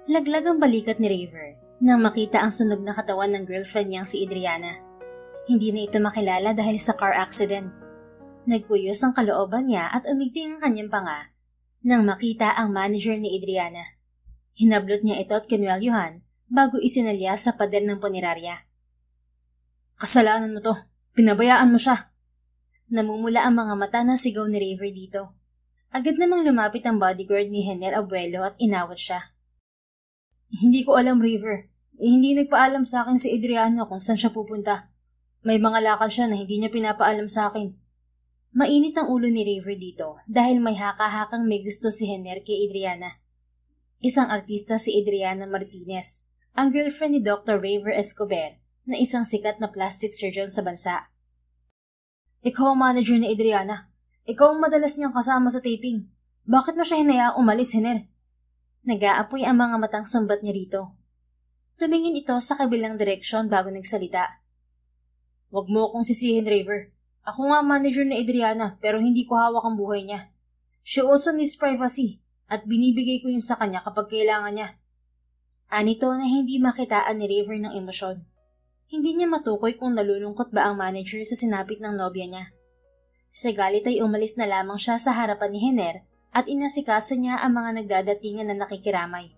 Laglag ang balikat ni River nang makita ang sunog na katawan ng girlfriend niyang si Adriana. Hindi na ito makilala dahil sa car accident. Nagpuyos ang kalooban niya at umigting ang kanyang panga nang makita ang manager ni Adriana. Hinablot niya ito at kinwelyuhan bago isinalya sa pader ng punerarya. "Kasalanan mo to! Pinabayaan mo siya!" Namumula ang mga mata na sigaw ni River dito. Agad namang lumapit ang bodyguard ni Henner Abuelo at inawat siya. "Hindi ko alam, River. Hindi nagpaalam sa akin si Adriana kung saan siya pupunta. May mga lakad siya na hindi niya pinapaalam sa akin." Mainit ang ulo ni River dito dahil may haka-hakang may gusto si Henner kay Adriana. Isang artista si Adriana Martinez, ang girlfriend ni Dr. River Escobar na isang sikat na plastic surgeon sa bansa. "Ikaw ang manager ni Adriana. Ikaw ang madalas niyang kasama sa taping. Bakit mo siya hinayaang umalis, Henner?" Nag-aapoy ang mga matang sumbat niya rito. Tumingin ito sa kabilang direksyon bago nagsalita. "Huwag mo akong sisihin, River. Ako nga manager ni Adriana pero hindi ko hawak ang buhay niya. She also needs privacy at binibigay ko yun sa kanya kapag kailangan niya." Anito na hindi makitaan ni River ng emosyon. Hindi niya matukoy kung nalulungkot ba ang manager sa sinapit ng nobya niya. Sa galit ay umalis na lamang siya sa harapan ni Henner at inasikaso niya ang mga nagdadatingan na nakikiramay.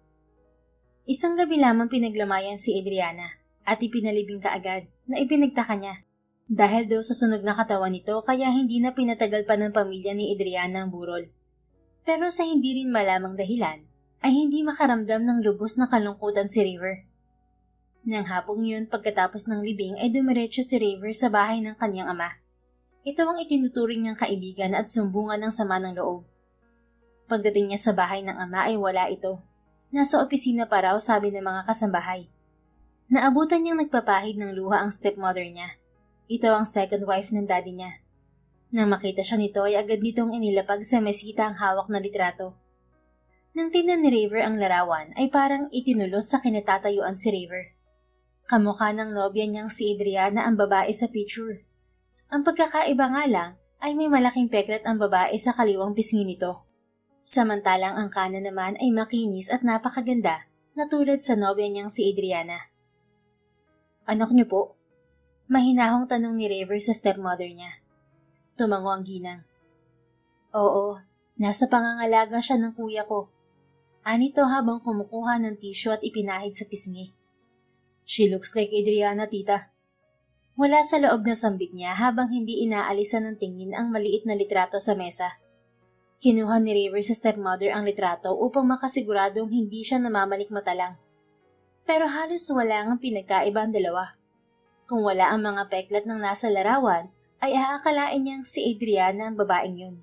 Isang gabi lamang pinaglamayan si Adriana at ipinalibing kaagad na ipinagtaka niya. Dahil daw sa sunog na katawan nito kaya hindi na pinatagal pa ng pamilya ni Adriana ang burol. Pero sa hindi rin malamang dahilan ay hindi makaramdam ng lubos na kalungkutan si River. Nang hapong yun pagkatapos ng libing ay dumiretso si River sa bahay ng kanyang ama. Ito ang itinuturing niyang kaibigan at sumbungan ng sama ng loob. Pagdating niya sa bahay ng ama ay wala ito. Nasa opisina pa raw sabi ng mga kasambahay. Naabutan niyang nagpapahid ng luha ang stepmother niya. Ito ang second wife ng daddy niya. Nang makita siya nito ay agad nitong inilapag sa mesita ang hawak na litrato. Nang tingnan ni River ang larawan ay parang itinulos sa kinatatayuan si River. Kamukha ng nobya niyang si Adriana ang babae sa picture. Ang pagkakaiba nga lang ay may malaking peklat ang babae sa kaliwang pisngi nito. Samantalang ang kanan naman ay makinis at napakaganda na tulad sa nobya niyang si Adriana. "Anak niyo po?" Mahinahong tanong ni River sa stepmother niya. Tumango ang ginang. "Oo, nasa pangangalaga siya ng kuya ko." Anito habang kumukuha ng tissue at ipinahid sa pisngi. "She looks like Adriana, tita." Wala sa loob na sambit niya habang hindi inaalisan ng tingin ang maliit na litrato sa mesa. Kinuha ni River sa stepmother ang litrato upang makasiguradong hindi siya namamalikmata lang. Pero halos wala ang pinagkaiba ang dalawa. Kung wala ang mga peklat ng nasa larawan, ay aakalain niyang si Adriana ang babaeng yun.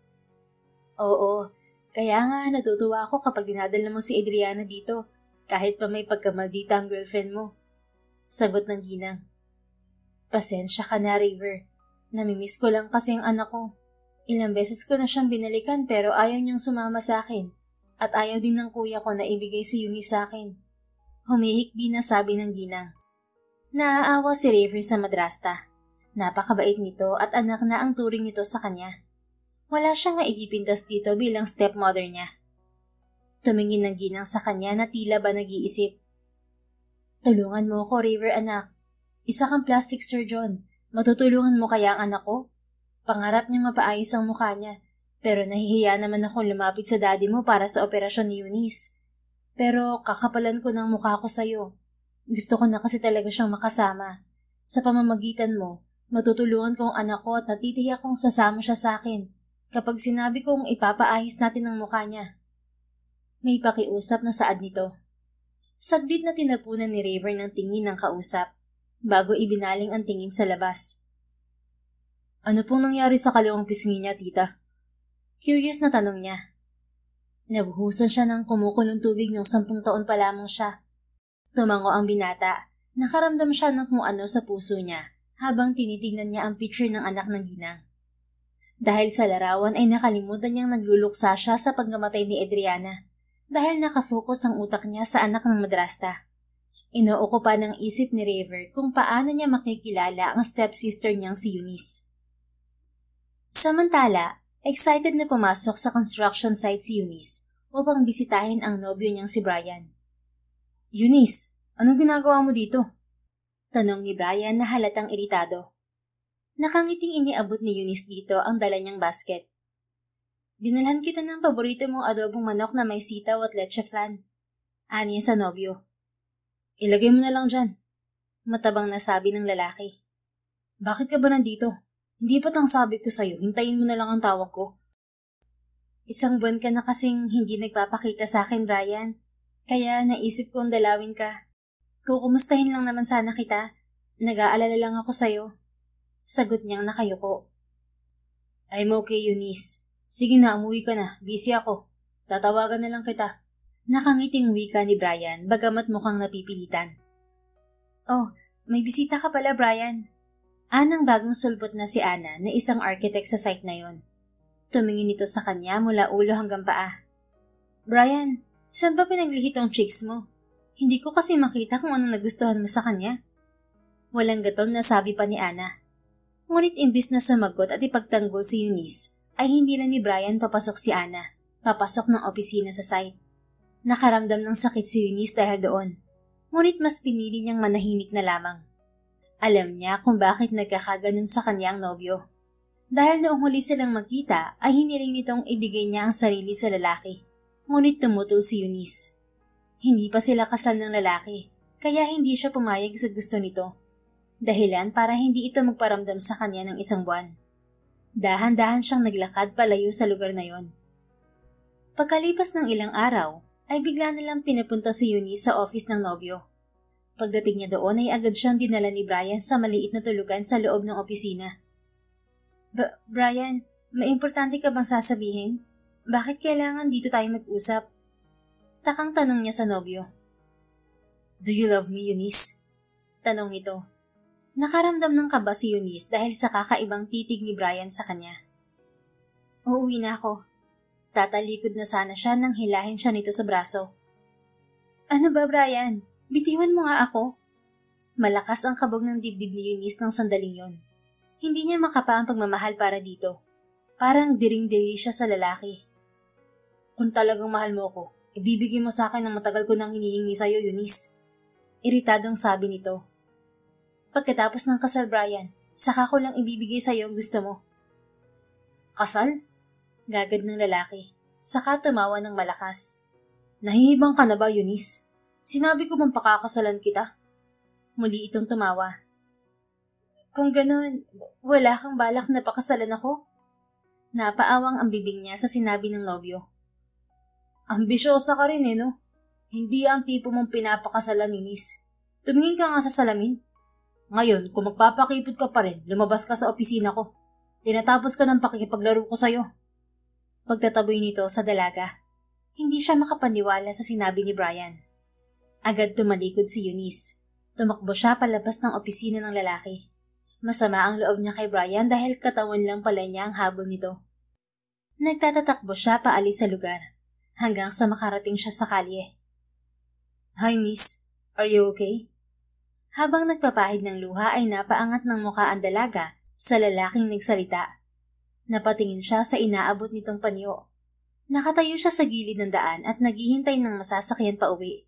"Oo, kaya nga natutuwa ako kapag dinadala mo si Adriana dito, kahit pa may pagkamaldita ang girlfriend mo." Sagot ng ginang. "Pasensya ka na, River. Namimiss ko lang kasi ang anak ko. Ilang beses ko na siyang binalikan pero ayaw niyang sumama sa akin. At ayaw din ng kuya ko na ibigay si Eunice sa akin." Humihikbi na sabi ng ginang. Naaawa si River sa madrasta. Napakabait nito at anak na ang turing nito sa kanya. Wala siyang maipipintas dito bilang stepmother niya. Tumingin ng ginang sa kanya na tila ba nag-iisip. "Tulungan mo ko, River anak. Isa kang plastic surgeon. Matutulungan mo kaya ang anak ko?" Pangarap niyang mapaayos ang mukha niya, pero nahihiya naman akong lumapit sa daddy mo para sa operasyon ni Eunice. Pero kakapalan ko ng mukha ko sa'yo. Gusto ko na kasi talaga siyang makasama. Sa pamamagitan mo, matutulungan ko ang anak ko at natitiyak kong sasama siya sa akin kapag sinabi kong ipapaayos natin ang mukha niya. May pakiusap na saad nito. Saglit na tinapunan ni River ng tingin ng kausap, bago ibinaling ang tingin sa labas. "Ano pong nangyari sa kaliwang pisngi niya, tita?" Curious na tanong niya. Nabuhusan siya ng kumukulong tubig noong 10 taon pa lamang siya. Tumango ang binata. Nakaramdam siya ng kung ano sa puso niya habang tinitingnan niya ang picture ng anak ng ginang. Dahil sa larawan ay nakalimutan niyang nagluluksa siya sa pagkamatay ni Adriana dahil nakafocus ang utak niya sa anak ng madrasta. Inuukupa ng isip ni River kung paano niya makikilala ang stepsister niyang si Eunice. Samantala, excited na pumasok sa construction site si Eunice upang bisitahin ang nobyo niyang si Brian. "Eunice, anong ginagawa mo dito?" Tanong ni Brian na halatang iritado. Nakangiting iniabot ni Eunice dito ang dala niyang basket. "Dinalhan kita ng paborito mong adobong manok na may sitaw at leche flan," aniya sa nobyo. "Ilagay mo na lang dyan," matabang na sabi ng lalaki. "Bakit ka ba nandito? Hindi ba't ang sabi ko sa'yo, hintayin mo na lang ang tawag ko?" "Isang buwan ka na kasing hindi nagpapakita sa akin, Brian. Kaya naisip kong dalawin ka. Kukumustahin lang naman sana kita. Nag-aalala lang ako sa'yo." Sagot niyang nakayuko. "I'm okay, Eunice. Sige na, umuwi ka na. Busy ako. Tatawagan na lang kita." Nakangiting wika ni Brian, bagamat mukhang napipilitan. "Oh, may bisita ka pala, Brian." Anang bagong sulbot na si Ana na isang architect sa site na yon. Tumingin ito sa kanya mula ulo hanggang paa. "Brian, saan ba pinaglihit ang chicks mo? Hindi ko kasi makita kung anong nagustuhan mo sa kanya." Walang gaton na sabi pa ni Ana. Ngunit imbis na sumagot at ipagtanggol si Eunice, ay hindi lang ni Brian papasok si Ana, papasok ng opisina sa site. Nakaramdam ng sakit si Eunice dahil doon, ngunit mas pinili niyang manahimik na lamang. Alam niya kung bakit nagkakaganon sa kanya ang nobyo. Dahil noong huli silang magkita ay hiniling nitong ibigay niya ang sarili sa lalaki. Ngunit tumutol si Eunice. Hindi pa sila kasal ng lalaki, kaya hindi siya pumayag sa gusto nito. Dahilan para hindi ito magparamdam sa kanya ng isang buwan. Dahan-dahan siyang naglakad palayo sa lugar na yon. Pagkalipas ng ilang araw, ay bigla nalang pinapunta si Eunice sa office ng nobyo. Pagdating niya doon ay agad siyang dinala ni Brian sa maliit na tulugan sa loob ng opisina. Brian, may importante ka bang sasabihin? Bakit kailangan dito tayo mag-usap?" Takang tanong niya sa nobyo. "Do you love me, Eunice?" Tanong nito. Nakaramdam ng kaba si Eunice dahil sa kakaibang titig ni Brian sa kanya. "Uuwi na ako." Tatalikod na sana siya nang hilahin siya nito sa braso. "Ano ba, Brian? Bitiwan mo nga ako." Malakas ang kabog ng dibdib ni Eunice ng sandaling yon. Hindi niya makapa ang pagmamahal para dito. Parang diring-diri siya sa lalaki. "Kung talagang mahal mo ko, ibibigay mo sa akin ang matagal ko nang hinihingi sa'yo, Eunice." Iritadong sabi nito. "Pagkatapos ng kasal, Brian, saka ko lang ibibigay sa'yo ang gusto mo." "Kasal?" Gagad ng lalaki. Saka tumawa ng malakas. "Nahihibang ka na ba, Eunice? Sinabi ko bang pakakasalan kita?" Muli itong tumawa. "Kung ganun, wala kang balak na pakasalan ako?" Napaawang ang bibig niya sa sinabi ng nobyo. "Ambisyosa ka rin no? Hindi ang tipo mong pinapakasalan, Eunice. Tumingin ka nga sa salamin. Ngayon, kung magpapakipot ka pa rin, lumabas ka sa opisina ko. Tinatapos ko ng pakikipaglaro ko sa'yo." Pagtataboy nito sa dalaga, hindi siya makapaniwala sa sinabi ni Brian. Agad tumalikod si Eunice. Tumakbo siya palabas ng opisina ng lalaki. Masama ang loob niya kay Brian dahil katawan lang pala niya ang habol nito. Nagtatatakbo siya paalis sa lugar, hanggang sa makarating siya sa kalye. "Hi, miss. Are you okay?" Habang nagpapahid ng luha ay napaangat ng mukha ang dalaga sa lalaking nagsalita. Napatingin siya sa inaabot nitong panyo. Nakatayo siya sa gilid ng daan at naghihintay ng masasakyan pa uwi.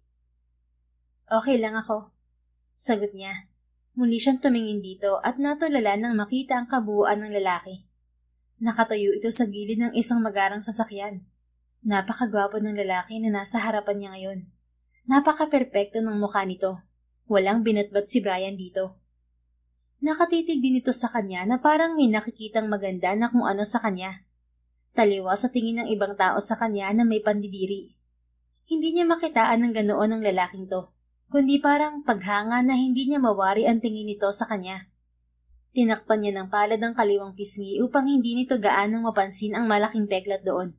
"Okay lang ako," sagot niya. Muli siyang tumingin dito at natulala nang makita ang kabuuan ng lalaki. Nakatayo ito sa gilid ng isang magarang sasakyan. Napakagwapo ng lalaki na nasa harapan niya ngayon. Napaka-perpekto ng mukha nito. Walang binatbat si Brian dito. Nakatitig din ito sa kanya na parang may nakikitang maganda na kung ano sa kanya. Taliwa sa tingin ng ibang tao sa kanya na may pandidiri. Hindi niya makitaan ng ganoon ng lalaking to, kundi parang paghanga na hindi niya mawari ang tingin nito sa kanya. Tinakpan niya ng palad ang kaliwang pisngi upang hindi nito gaanong mapansin ang malaking peklat doon.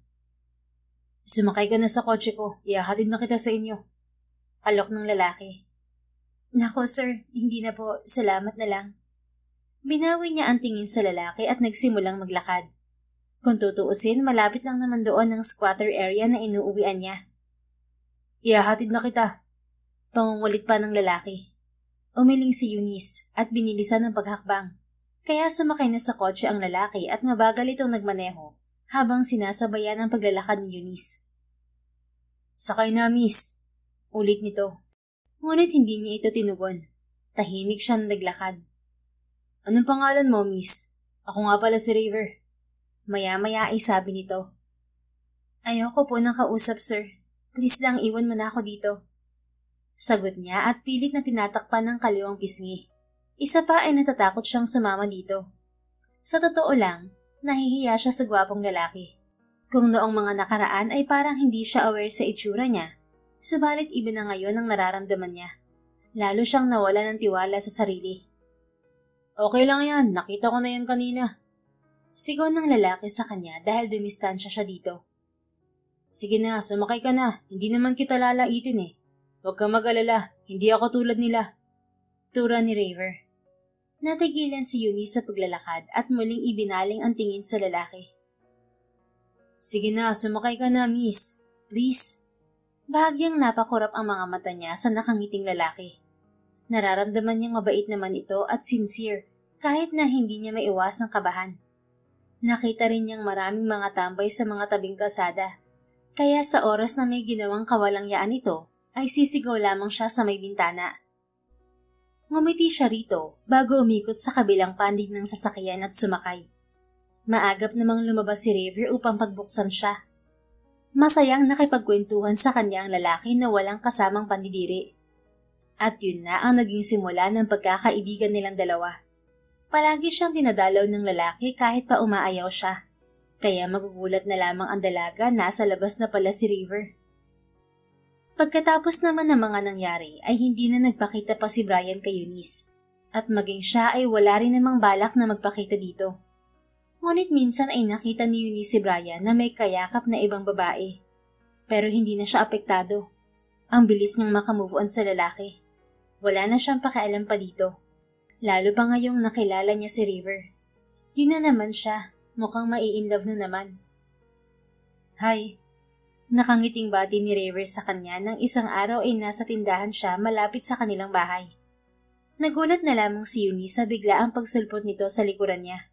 "Sumakay ka na sa kotse ko, ihahatid na kita sa inyo." Alok ng lalaki. "Nako sir, hindi na po, salamat na lang." Binawi niya ang tingin sa lalaki at nagsimulang maglakad. Kung tutuusin, malapit lang naman doon ang squatter area na inuuwian niya. "Ihahatid na kita." Pangungulit pa ng lalaki. Umiling si Eunice at binilisan ng paghakbang. Kaya sumakay na sa kotse ang lalaki at mabagal itong nagmaneho habang sinasabayan ang paglalakad ni Eunice. Sakay na, miss. Ulit nito. Ngunit hindi niya ito tinugon. Tahimik siya naglakad. Anong pangalan mo, miss? Ako nga pala si River. Maya-maya ay sabi nito. Ayoko po ng kausap, sir. Please lang iwan mo na ako dito. Sagot niya at pilit na tinatakpan ng kaliwang pisngi. Isa pa ay natatakot siyang sumama dito. Sa totoo lang, nahihiya siya sa gwapong lalaki. Kung noong mga nakaraan ay parang hindi siya aware sa itsura niya, subalit iba na ngayon ang nararamdaman niya. Lalo siyang nawala ng tiwala sa sarili. Okay lang yan, nakita ko na yan kanina. Sigaw ng lalaki sa kanya dahil dumistansya siya dito. Sige na, sumakay ka na, hindi naman kita lalaitin eh. Huwag kang mag-alala, hindi ako tulad nila. Tura ni River. Natigilan si Eunice sa paglalakad at muling ibinaling ang tingin sa lalaki. Sige na, sumakay ka na, miss. Please. Bahagyang napakurap ang mga mata niya sa nakangiting lalaki. Nararamdaman niyang mabait naman ito at sincere kahit na hindi niya maiwasang kabahan. Nakita rin niyang maraming mga tambay sa mga tabing kalsada. Kaya sa oras na may ginawang kawalangyaan ito, ay sisigaw lamang siya sa may bintana. Ngumiti siya rito bago umikot sa kabilang pandig ng sasakyan at sumakay. Maagap namang lumabas si River upang pagbuksan siya. Masayang nakipagkwentuhan sa kanya ang lalaki na walang kasamang pandidiri. At yun na ang naging simula ng pagkakaibigan nilang dalawa. Palagi siyang dinadalaw ng lalaki kahit pa umaayaw siya. Kaya magugulat na lamang ang dalaga nasa labas na pala si River. Pagkatapos naman ng mga nangyari ay hindi na nagpakita pa si Brian kay Eunice. At maging siya ay wala rin namang balak na magpakita dito. Ngunit minsan ay nakita ni Eunice si Brian na may kayakap na ibang babae. Pero hindi na siya apektado. Ang bilis niyang makamove on sa lalaki. Wala na siyang pakialam pa dito. Lalo pa ngayong nakilala niya si River. Yun na naman siya. Mukhang mai-inlove na naman. Hi. Nakangiting bati ni River sa kanya nang isang araw ay nasa tindahan siya malapit sa kanilang bahay. Nagulat na lamang si Eunice sa bigla ang pagsulpot nito sa likuran niya.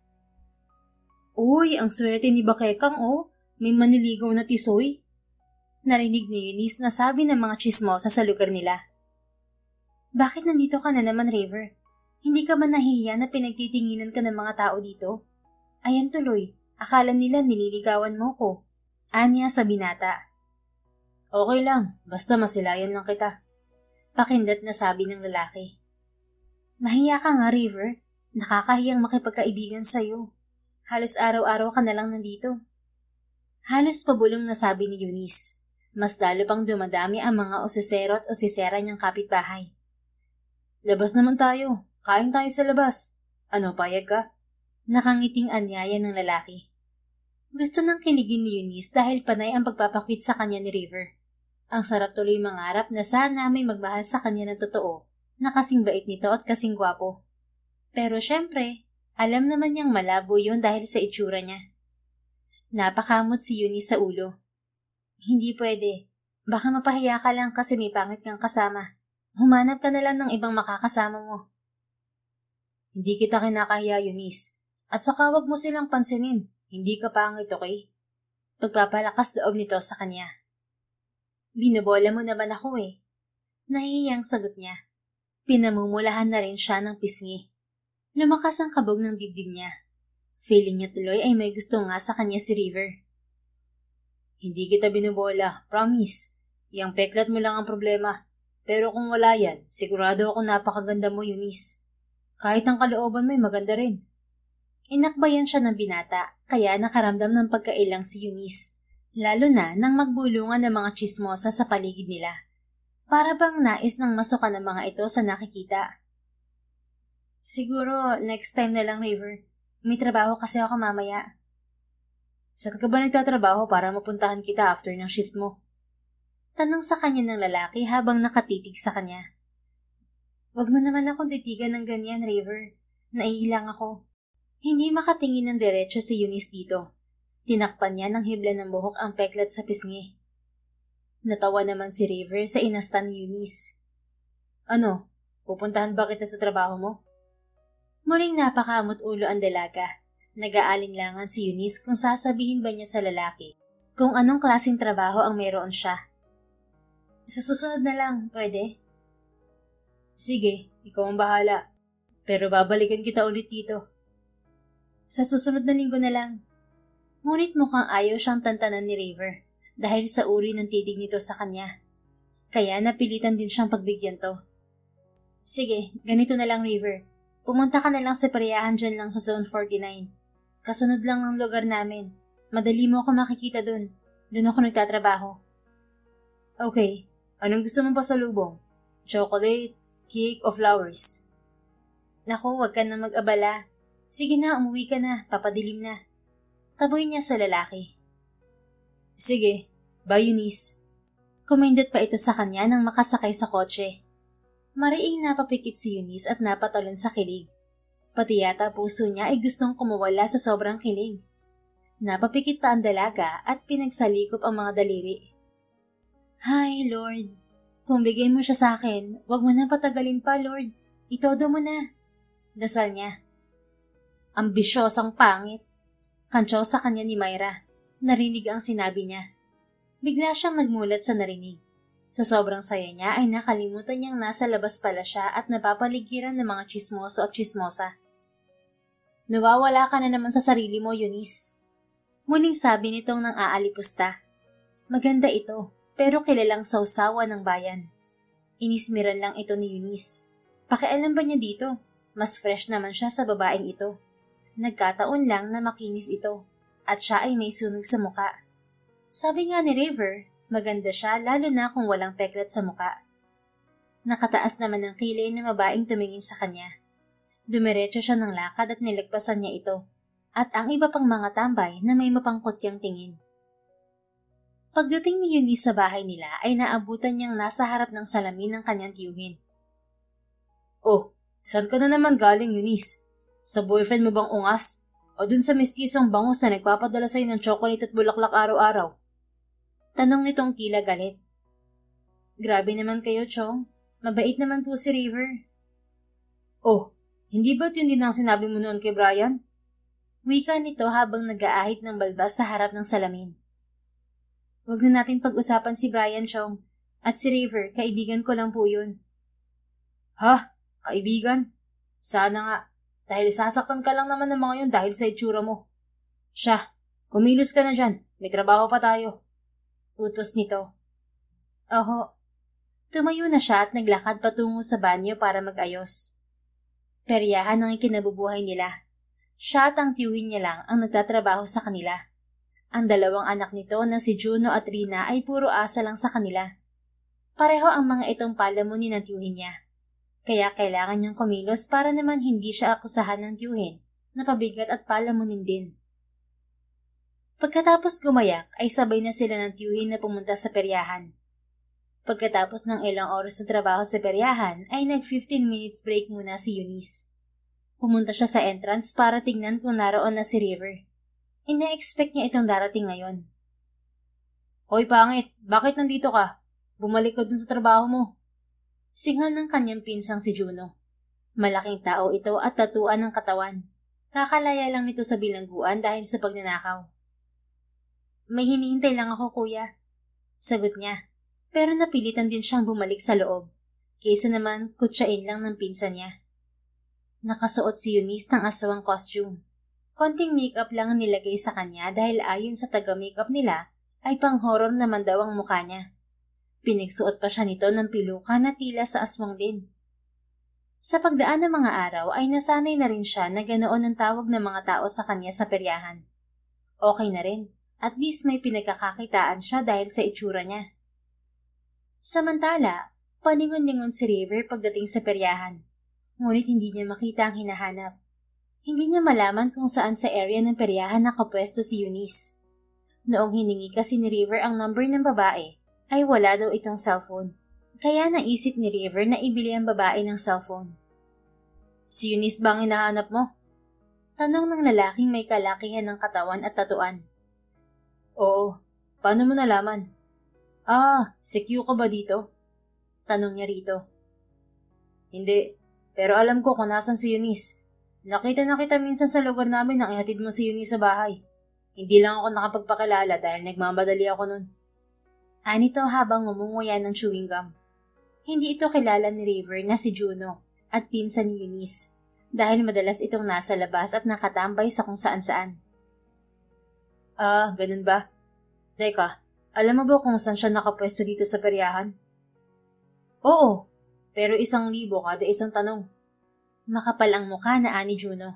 Uy, ang swerte ni Bakekang oh. May maniligaw na tisoy. Narinig ni Eunice na sabi ng mga chismosa sa lugar nila. Bakit nandito ka na naman, River? Hindi ka man nahihiya na pinagtitinginan ka ng mga tao dito? Ayan tuloy, akala nila nililigawan mo ko. Anya sa binata. Okay lang, basta masilayan lang kita. Pakindat na sabi ng lalaki. Mahiya ka nga, River. Nakakahiyang makipagkaibigan sa'yo. Halos araw-araw ka na lang nandito. Halos pabulong na sabi ni Eunice. Mas lalo pang dumadami ang mga osisero at osisera niyang kapitbahay. Labas naman tayo. Kain tayo sa labas. Ano, payag ka? Nakangiting anyaya ng lalaki. Gusto nang kinigin ni Eunice dahil panay ang pagpapakwit sa kanya ni River. Ang sarap tuloy mangarap na sana may magmahal sa kanya ng totoo, na kasing bait nito at kasing gwapo. Pero syempre, alam naman niyang malabo yun dahil sa itsura niya. Napakamot si Eunice sa ulo. Hindi pwede. Baka mapahiya ka lang kasi may pangit kang kasama. Humanap ka na lang ng ibang makakasama mo. Hindi kita kinakahiya, Eunice. At saka wag mo silang pansinin. Hindi ka pangit, okay? Pagpapalakas loob nito sa kanya. Binobola mo naman ako eh. Nahihiyang sagot niya. Pinamumulahan na rin siya ng pisngi. Lumakas ang kabog ng dibdib niya. Feeling niya tuloy ay may gusto nga sa kanya si River. Hindi kita binobola, promise. Yang peklat mo lang ang problema. Pero kung wala yan, sigurado ako napakaganda mo, Eunice. Kahit ang kalooban mo'y maganda rin. Inakbayan siya ng binata, kaya nakaramdam ng pagkailang si Eunice. Lalo na nang magbulungan ng mga chismosa sa paligid nila. Para bang nais ng masukan ng mga ito sa nakikita. Siguro next time na lang, River. May trabaho kasi ako mamaya. Saan ka ba nagtatrabaho para mapuntahan kita after ng shift mo? Tanong sa kanya ng lalaki habang nakatitig sa kanya. Wag mo naman akong titigan ng ganyan, River. Naiilang ako. Hindi makatingin ng diretso si Eunice dito. Tinakpan niya ng hibla ng buhok ang peklat sa pisngi. Natawa naman si River sa inastan ni Eunice. Ano? Pupuntahan ba kita sa trabaho mo? Muling napakamot ulo ang dalaga. Nag-aalinlangan si Eunice kung sasabihin ba niya sa lalaki kung anong klaseng trabaho ang meron siya. Sa susunod na lang, pwede? Sige, ikaw ang bahala. Pero babalikan kita ulit dito. Sa susunod na linggo na lang. Ngunit mukhang ayaw siyang tantanan ni River dahil sa uri ng titig nito sa kanya. Kaya napilitan din siyang pagbigyan to. Sige, ganito na lang River. Pumunta ka na lang sa peryahan dyan lang sa Zone 49. Kasunod lang ng lugar namin. Madali mo ako makikita dun. Dun ako nagtatrabaho. Okay, anong gusto mong pasalubong? Chocolate, cake, o flowers? Naku, wag ka na mag-abala. Sige na, umuwi ka na, papadilim na. Taboy niya sa lalaki. Sige, bye Eunice. Kumindot pa ito sa kanya nang makasakay sa kotse. Mariing napapikit si Eunice at napatalon sa kilig. Pati yata puso niya ay gustong kumawala sa sobrang kilig. Napapikit pa ang dalaga at pinagsalikop ang mga daliri. Hi, Lord. Kung bigay mo siya sa akin, wag mo na patagalin pa, Lord. Itodo mo na. Dasal niya. Ambisyosang pangit. Kantsaw sa kanya ni Myra. Narinig ang sinabi niya. Bigla siyang nagmulat sa narinig. Sa sobrang saya niya ay nakalimutan niyang nasa labas pala siya at napapaligiran ng mga tsismoso at tsismosa. Nawawala ka na naman sa sarili mo, Eunice. Muling sabi nitong nang aalipusta. Maganda ito, pero kilalang sausawa ng bayan. Inismiran lang ito ni Eunice. Pakialam ba niya dito? Mas fresh naman siya sa babaeng ito. Nagkataon lang na makinis ito, at siya ay may sunog sa muka. Sabi nga ni River, maganda siya lalo na kung walang peklat sa muka. Nakataas naman ang kilay na babaeng tumingin sa kanya. Dumiretso siya ng lakad at nilagpasan niya ito, at ang iba pang mga tambay na may mapangkutyang tingin. Pagdating ni Eunice sa bahay nila ay naabutan niyang nasa harap ng salamin ng kanyang tiyuhin. Oh, saan ka na naman galing, Eunice? Sa boyfriend mo bang ungas? O dun sa mestisong bangus na nagpapadala sa'yo ng chocolate at bulaklak araw-araw? Tanong nitong tila galit. Grabe naman kayo, Chong. Mabait naman po si River. Oh, hindi ba't yun din ang sinabi mo noon kay Brian? Wika nito habang nag-aahit ng balbas sa harap ng salamin. Huwag na natin pag-usapan si Brian, Chong. At si River, kaibigan ko lang po yun. Ha? Kaibigan? Sana nga. Dahil sasaktan ka lang naman ng mga yun dahil sa itsura mo. Siya, kumilos ka na dyan. May trabaho pa tayo. Utos nito. Oho. Tumayo na siya at naglakad patungo sa banyo para mag-ayos. Peryahan ang ikinabubuhay nila. Siya at ang tiyuhin niya lang ang nagtatrabaho sa kanila. Ang dalawang anak nito na si Juno at Rina ay puro asa lang sa kanila. Pareho ang mga itong palamunin ng tiyuhin niya. Kaya kailangan niyang kumilos para naman hindi siya akusahan ng tiyuhin na pabigat at palamunin din. Pagkatapos gumayak ay sabay na sila ng tiyuhin na pumunta sa peryahan. Pagkatapos ng ilang oras na trabaho sa peryahan ay nag-15 minutes break muna si Eunice. Pumunta siya sa entrance para tingnan kung naroon na si River. Ina-expect niya itong darating ngayon. Hoy pangit, bakit nandito ka? Bumalik ka dun sa trabaho mo. Singal ng kanyang pinsang si Juno. Malaking tao ito at tatuan ng katawan. Kakalaya lang nito sa bilangguan dahil sa pagnanakaw. May hinihintay lang ako, kuya. Sagot niya, pero napilitan din siyang bumalik sa loob. Kaysa naman kutsain lang ng pinsan niya. Nakasuot si Eunice ng aswang costume. Konting makeup lang ang nilagay sa kanya dahil ayon sa taga-makeup nila ay pang-horror naman daw ang mukha niya. Pinagsuot pa siya nito ng piluka na tila sa aswang din. Sa pagdaan ng mga araw ay nasanay na rin siya na ganoon ang tawag ng mga tao sa kanya sa peryahan. Okay na rin, at least may pinagkakakitaan siya dahil sa itsura niya. Samantala, paningon-ningon si River pagdating sa peryahan. Ngunit hindi niya makita ang hinahanap. Hindi niya malaman kung saan sa area ng peryahan nakapwesto si Eunice. Noong hiningi kasi ni River ang number ng babae, ay wala daw itong cellphone. Kaya naisip ni River na ibili ang babae ng cellphone. Si Eunice ba ang hinahanap mo? Tanong ng lalaking may kalakihan ng katawan at tatuan. Oo. Paano mo nalaman? Si Q ka ba dito? Tanong niya rito. Hindi, pero alam ko kung nasan si Eunice. Nakita na kita minsan sa lugar namin nang ihatid mo si Eunice sa bahay. Hindi lang ako nakapagpakilala dahil nagmamadali ako nun. Anito habang ngumunguya ng chewing gum. Hindi ito kilala ni River na si Juno at pinsan ni Eunice dahil madalas itong nasa labas at nakatambay sa kung saan-saan. Ganun ba? Teka, alam mo ba kung saan siya nakapwesto dito sa peryahan? Oo, pero 1,000 kada isang tanong. Makapal ang mukha na ani Juno.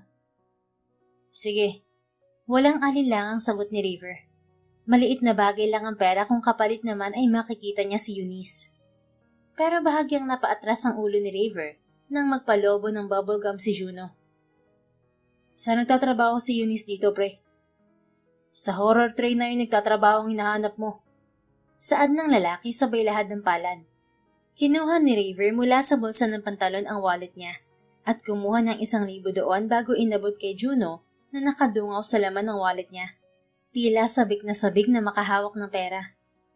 Sige. Walang alinlangang sagot ni River. Maliit na bagay lang ang pera kung kapalit naman ay makikita niya si Eunice. Pero bahagyang napaatras ang ulo ni River nang magpalobo ng bubblegum si Juno. Saan nagtatrabaho si Eunice dito, pre? Sa horror train na yung nagtatrabaho ang hinahanap mo. Saad ng lalaki sabay lahad ng palad. Kinuha ni River mula sa bulsa ng pantalon ang wallet niya at kumuha ng 1,000 doon bago inabot kay Juno na nakadungaw sa laman ng wallet niya. Tila sabik na makahawak ng pera.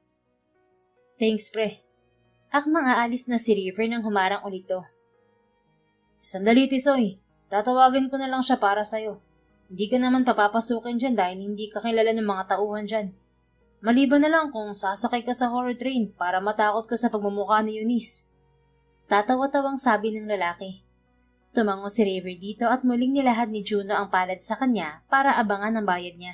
Thanks, pre. Akmang aalis na si River nang humarang ulit to. Sandali, Tisoy. Tatawagin ko na lang siya para sa'yo. Hindi ka naman papapasukin dyan dahil hindi ka kilala ng mga tauhan dyan. Maliban na lang kung sasakay ka sa horror train para matakot ka sa pagmumukha ni Eunice. Tatawa-tawang sabi ng lalaki. Tumango si River dito at muling nilahad ni Juno ang palad sa kanya para abangan ang bayad niya.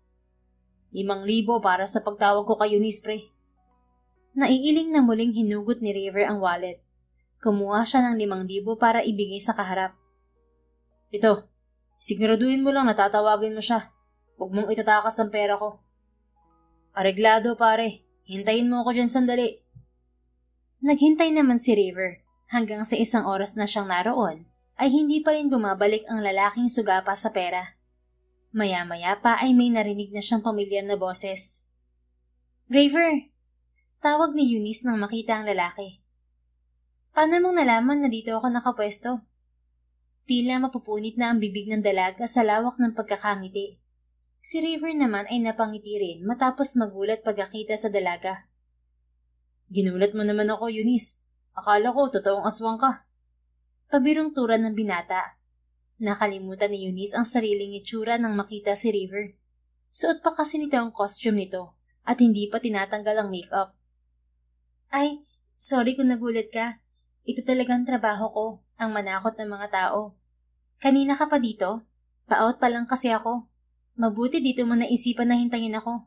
5,000 para sa pagtawag ko kay Eunice, pre. Naiiling na muling hinugot ni River ang wallet. Kumuha siya ng 5,000 para ibigay sa kaharap. Ito, siguraduhin mo lang na tatawagin mo siya. Huwag mong itatakas ang pera ko. Areglado, pare. Hintayin mo ako dyan sandali. Naghintay naman si River. Hanggang sa 1 oras na siyang naroon, ay hindi pa rin bumabalik ang lalaking sugapa sa pera. Maya-maya pa ay may narinig na siyang pamilyar na boses. River! Tawag ni Eunice nang makita ang lalaki. Paano mong nalaman na dito ako nakapwesto? Tila mapupunit na ang bibig ng dalaga sa lawak ng pagkakangiti. Si River naman ay napangiti rin matapos magulat pagkakita sa dalaga. Ginulat mo naman ako, Eunice. Akala ko totoong aswang ka. Pabirong tura ng binata. Nakalimutan ni Eunice ang sariling itsura nang makita si River. Suot pa kasi nito ang costume nito at hindi pa tinatanggal ang makeup. Ay, sorry kung nagulat ka. Ito talagang trabaho ko, ang manakot ng mga tao. Kanina ka pa dito? Pa-out pa lang kasi ako. Mabuti dito mo naisipan na hintayin ako.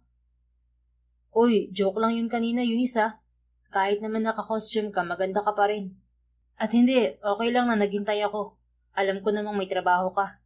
Uy, joke lang yun kanina, Eunice ha. Kahit naman naka-costume ka, maganda ka pa rin. At hindi, okay lang na naghintay ako. Alam ko namang may trabaho ka.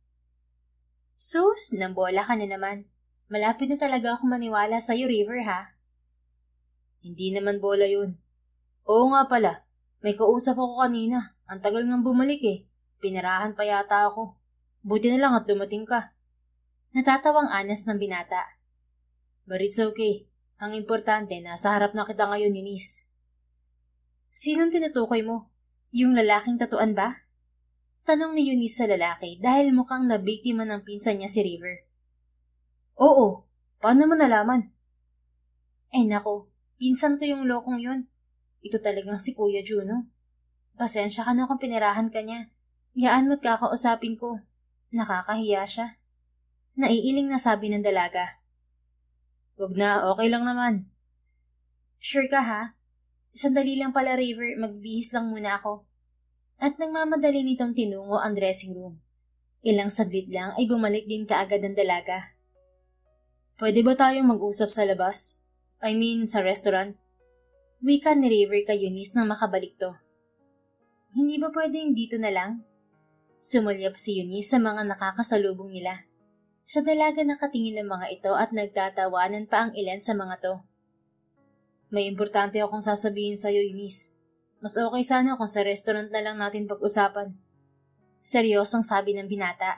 Sus, nambola ka na naman. Malapit na talaga ako maniwala sa'yo, River ha. Hindi naman bola yun. Oo nga pala, may kausap ako kanina. Ang tagal ngang bumalik eh. Pinarahan pa yata ako. Buti na lang at dumating ka. Natatawang anas ng binata. But it's okay. Ang importante, nasa harap na kita ngayon, Eunice. Sinong tinutukoy mo? Yung lalaking tatuan ba? Tanong ni Eunice sa lalaki dahil mukhang nabiktima ng pinsan niya si River. Oo, paano mo nalaman? Eh nako, pinsan ko yung lokong yun. Ito talagang si Kuya Juno. Pasensya ka na kung pinirahan ka niya. Yaan mo't kakausapin ko. Nakakahiya siya. Naiiling na sabi ng dalaga. Wag na, okay lang naman. Sure ka ha? Sandali lang pala, River, magbihis lang muna ako. At nagmamadali nitong tinungo ang dressing room. Ilang saglit lang ay bumalik din kaagad ng dalaga. Pwede ba tayong mag-usap sa labas? I mean, sa restaurant? Wika ni River kay Eunice nang makabalik to. Hindi ba pwedeng dito na lang? Sumulyap si Eunice sa mga nakakasalubong nila. Sa dalaga nakatingin ang mga ito at nagtatawanan pa ang ilan sa mga to. May importante akong sasabihin sa'yo, Eunice. Mas okay sana kung sa restaurant na lang natin pag-usapan. Seryosong sabi ng binata.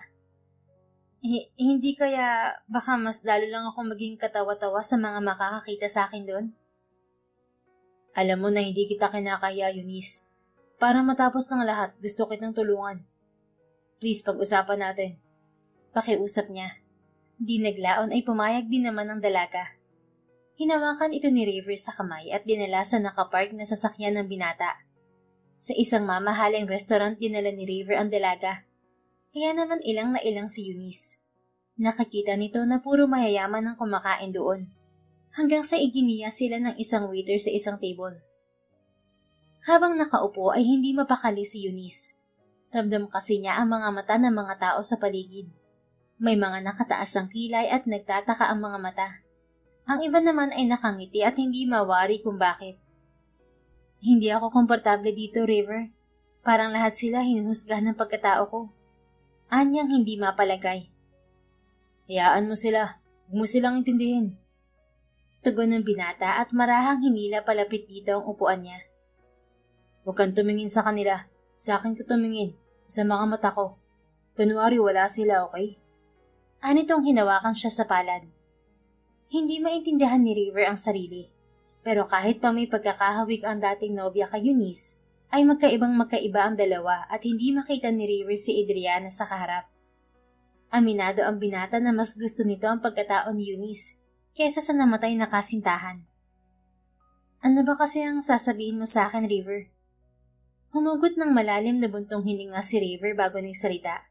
Hindi kaya baka mas lalo lang akong maging katawa-tawa sa mga makakakita sa akin doon? Alam mo na hindi kita kinakaya, Eunice. Para matapos ng lahat, gusto kitang tulungan. Please, pag-usapan natin. Pakiusap niya. Di naglaon ay pumayag din naman ng dalaga. Hinawakan ito ni River sa kamay at dinala sa nakapark na sasakyan ng binata. Sa isang mamahaling restaurant dinala ni River ang dalaga. Kaya naman ilang na ilang si Eunice. Nakakita nito na puro mayayaman ang kumakain doon. hanggang sa iginiya sila ng isang waiter sa isang table. Habang nakaupo ay hindi mapakali si Eunice. Ramdam kasi niya ang mga mata ng mga tao sa paligid. May mga nakataas ang kilay at nagtataka ang mga mata. Ang iba naman ay nakangiti at hindi mawari kung bakit. Hindi ako komportable dito, River. Parang lahat sila hinuhusgahan ng pagkatao ko. Anyang hindi mapalagay. Hayaan mo sila. Huwag mo silang intindihin. Tugon ng binata at marahang hinila palapit dito ang upuan niya. Huwag kang tumingin sa kanila. Sa akin ka tumingin. Sa mga mata ko. Kunwari wala sila, okay? Anitong hinawakan siya sa palad. Hindi maintindihan ni River ang sarili. Pero kahit pa may pagkakahawig ang dating nobya kay Eunice, ay magkaiba ang dalawa at hindi makita ni River si Adriana sa kaharap. Aminado ang binata na mas gusto nito ang pagkatao ni Eunice kesa sa namatay na kasintahan. Ano ba kasi ang sasabihin mo sa akin, River? Humugot ng malalim na buntong hininga si River bago nagsalita.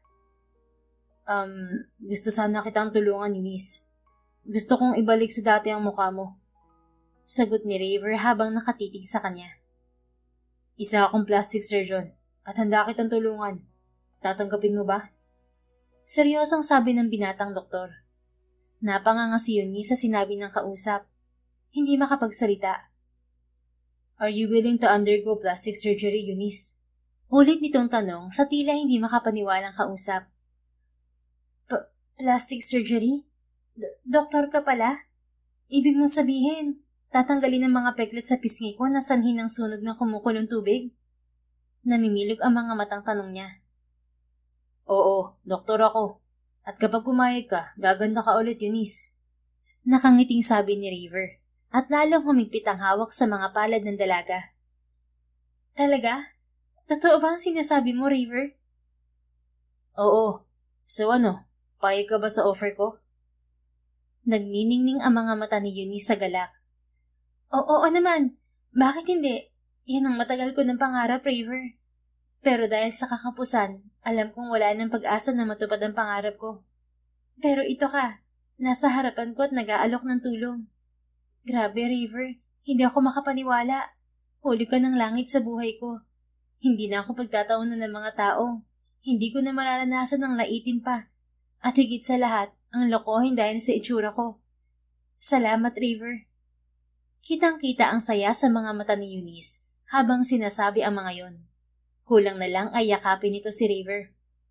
Gusto sana kitang tulungan, Eunice. Gusto kong ibalik sa dati ang mukha mo. Sagot ni River habang nakatitig sa kanya. Isa akong plastic surgeon at handa kitang tulungan. Tatanggapin mo ba? Seryosong sabi ng binatang doktor. Napanganga si Eunice sa sinabi ng kausap. Hindi makapagsalita. Are you willing to undergo plastic surgery, Eunice? Ulit nitong tanong sa tila hindi makapaniwalang kausap. Plastic surgery? Doktor ka pala? Ibig mong sabihin, tatanggalin ang mga peklat sa pisngi ko na sanhin ng sunog ng kumukulong tubig? Namimilog ang mga matang tanong niya. Oo, doktor ako. At kapag pumayag ka, gaganda ka ulit, Eunice. Nakangiting sabi ni River at lalong humigpit ang hawak sa mga palad ng dalaga. Talaga? Totoo ba ang sinasabi mo, River? Oo. So ano, payag ka ba sa offer ko? Nagniningning ang mga mata ni Eunice sa galak. Oo naman. Bakit hindi? Yan ang matagal ko ng pangarap, River. Pero dahil sa kakapusan, alam kong wala ng pag-asa na matupad ang pangarap ko. Pero ito ka, nasa harapan ko at nag-aalok ng tulong. Grabe, River. Hindi ako makapaniwala. Huli ka ng langit sa buhay ko. Hindi na ako pagtataonan ng mga tao. Hindi ko na mararanasan ng laitin pa. At higit sa lahat, ang lokohin dahil sa itsura ko. Salamat, River. Kitang-kita ang saya sa mga mata ni Eunice habang sinasabi ang mga yon. Kulang na lang ay yakapin nito si River.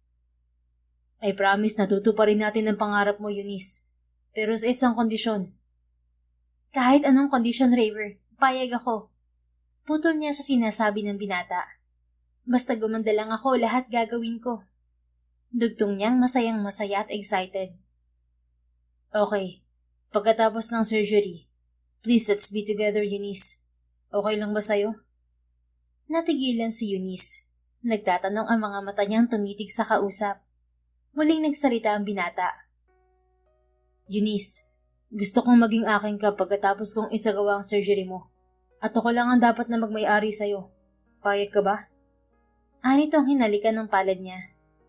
I promise na tutuparin natin ang pangarap mo, Eunice. Pero sa isang kondisyon. Kahit anong kondisyon, River, payag ako. Putol niya sa sinasabi ng binata. Basta gumanda lang ako, lahat gagawin ko. Dugtong niyang masayang masaya at excited. Okay, pagkatapos ng surgery, please let's be together, Eunice. Okay lang ba sa'yo? Natigilan si Eunice. Nagtatanong ang mga mata niyang tumitig sa kausap. Muling nagsalita ang binata. Eunice, gusto kong maging akin ka pagkatapos kong isagawa ang surgery mo. At ako lang ang dapat na magmay-ari sa'yo. Payag ka ba? Anitong hinalikan ng palad niya.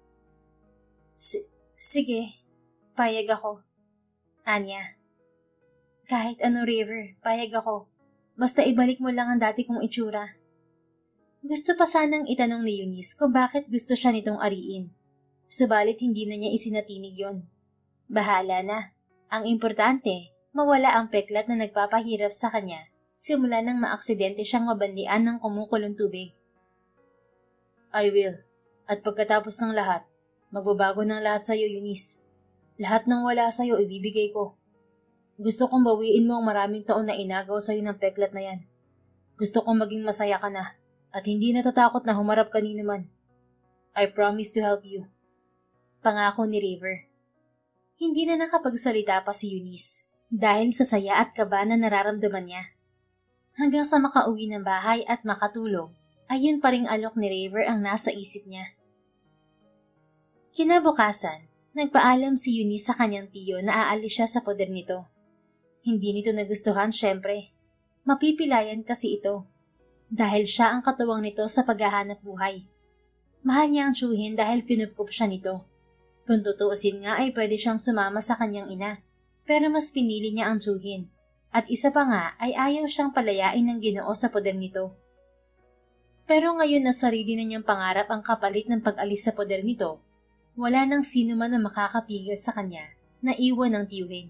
Sige, payag ako. Anya. Kahit ano, River, payag ako. Basta ibalik mo lang ang dati kong itsura. Gusto pa sanang itanong ni Eunice kung bakit gusto siya nitong ariin. Subalit hindi na niya isinatinig yon. Bahala na. Ang importante, mawala ang peklat na nagpapahirap sa kanya simula nang maaksidente siyang mabanlian ng kumukulong tubig. I will. At pagkatapos ng lahat, magbabago ng lahat sa'yo, Eunice. Lahat ng wala sa'yo ibibigay ko. Gusto kong bawiin mo ang maraming taon na inagaw sa'yo ng peklat na yan. Gusto kong maging masaya ka na at hindi natatakot na humarap kanino man. I promise to help you. Pangako ni River. Hindi na nakapagsalita pa si Eunice dahil sa saya at kaba na nararamdaman niya. Hanggang sa makauwi ng bahay at makatulog, ayun pa ring alok ni River ang nasa isip niya. Kinabukasan, nagpaalam si Eunice sa kanyang tiyo na aalis siya sa poder nito. Hindi nito nagustuhan syempre. Mapipilayan kasi ito. Dahil siya ang katuwang nito sa paghahanap buhay. Mahal niya ang tiyuhin dahil kinupkup siya nito. Kung tutuusin nga ay pwede siyang sumama sa kanyang ina. Pero mas pinili niya ang tiyuhin. At isa pa nga ay ayaw siyang palayain ng Ginoo sa poder nito. Pero ngayon na sarili na niyang pangarap ang kapalit ng pag-alis sa poder nito, wala nang sino man na makakapigil sa kanya na iwan ng tiyuhin.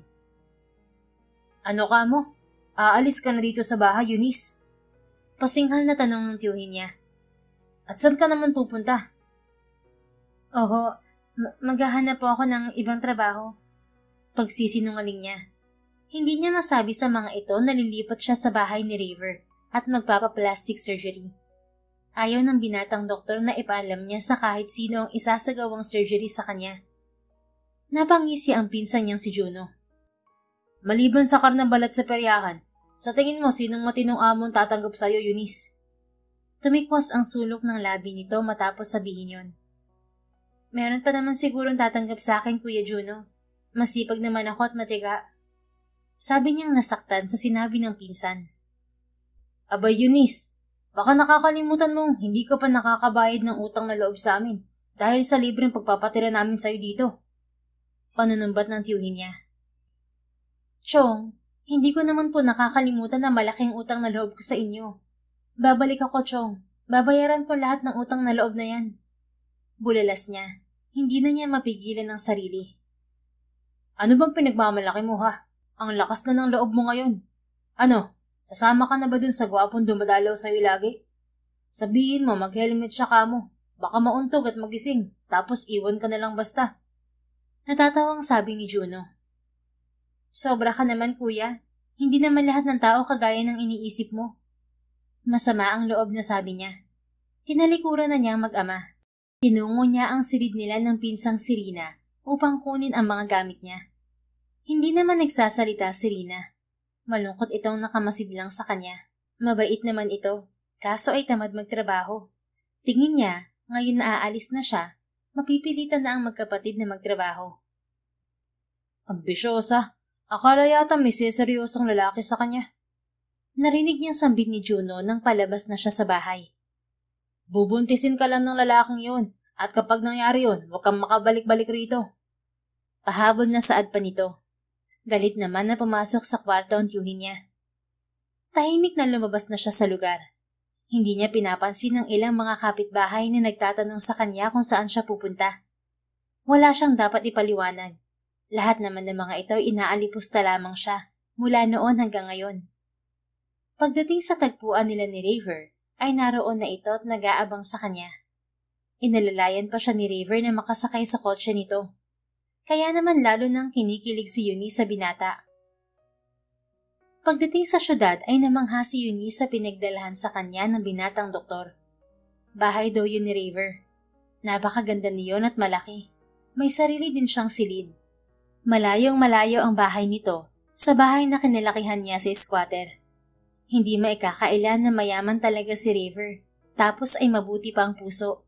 Ano ka mo? Aalis ka na dito sa bahay, Eunice? Pasinghal na tanong ng tiyuhin niya. At saan ka naman pupunta? Oho, maghahanap po ako ng ibang trabaho. Pagsisinungaling niya. Hindi niya masabi sa mga ito na lilipat siya sa bahay ni River at magpapa-plastic surgery. Ayaw ng binatang doktor na ipaalam niya sa kahit sino ang isasagawang surgery sa kanya. Napangisi ang pinsan niyang si Juno. Maliban sa karnabal at sa peryahan, sa tingin mo sinong matinong amon tatanggap sa'yo, Eunice? Tumikwas ang sulok ng labi nito matapos sabihin yon. Meron pa naman sigurong tatanggap sa akin, Kuya Juno. Masipag naman ako at matiga. Sabi niyang nasaktan sa sinabi ng pinsan. Abay, Eunice, baka nakakalimutan mong hindi ka pa nakakabayad ng utang na loob sa amin dahil sa libreng pagpapatira namin sa'yo dito. Panunumbat ng tiyuhin niya. Chong, hindi ko naman po nakakalimutan na malaking utang na loob ko sa inyo. Babalik ako, Chong. Babayaran ko lahat ng utang na loob na yan. Bulalas niya. Hindi na niya mapigilan ang sarili. Ano bang pinagmamalaki mo, ha? Ang lakas na ng loob mo ngayon. Ano, sasama ka na ba dun sa gwapong dumadalaw sa'yo lagi? Sabihin mo mag-helmet siya ka mo. Baka mauntog at magising, tapos iwan ka na lang basta. Natatawang sabi ni Juno. Sobra ka naman, kuya. Hindi naman lahat ng tao kagaya ng iniisip mo. Masama ang loob na sabi niya. Tinalikuran na niya ang mag-ama. Tinungo niya ang silid nila ng pinsang si Rina upang kunin ang mga gamit niya. Hindi naman nagsasalita si Rina. Malungkot itong nakamasid lang sa kanya. Mabait naman ito, kaso ay tamad magtrabaho. Tingin niya, ngayon na aalis na siya, mapipilitan na ang magkapatid na magtrabaho. Ambisyosa. Akala yata may seseryosong lalaki sa kanya. Narinig niyang sambit ni Juno nang palabas na siya sa bahay. Bubuntisin ka lang ng lalaking yon at kapag nangyari yon, huwag kang makabalik-balik rito. Pahabol na saad pa nito. Galit naman na pumasok sa kwarto ang tiyuhin niya. Tahimik na lumabas na siya sa lugar. Hindi niya pinapansin ang ilang mga kapitbahay na nagtatanong sa kanya kung saan siya pupunta. Wala siyang dapat ipaliwanag. Lahat naman ng mga ito inaalipusta lamang siya mula noon hanggang ngayon. Pagdating sa tagpuan nila ni River, ay naroon na ito at nag-aabang sa kanya. Inalalayan pa siya ni River na makasakay sa kotse nito. Kaya naman lalo nang kinikilig si Eunice sa binata. Pagdating sa syudad ay namangha si Eunice sa pinagdalahan sa kanya ng binatang doktor. Bahay daw yun ni River. Napakaganda niyon at malaki. May sarili din siyang silid. Malayong malayo ang bahay nito sa bahay na kinalakihan niya sa squatter. Hindi maikakailan na mayaman talaga si River, tapos ay mabuti pa ang puso.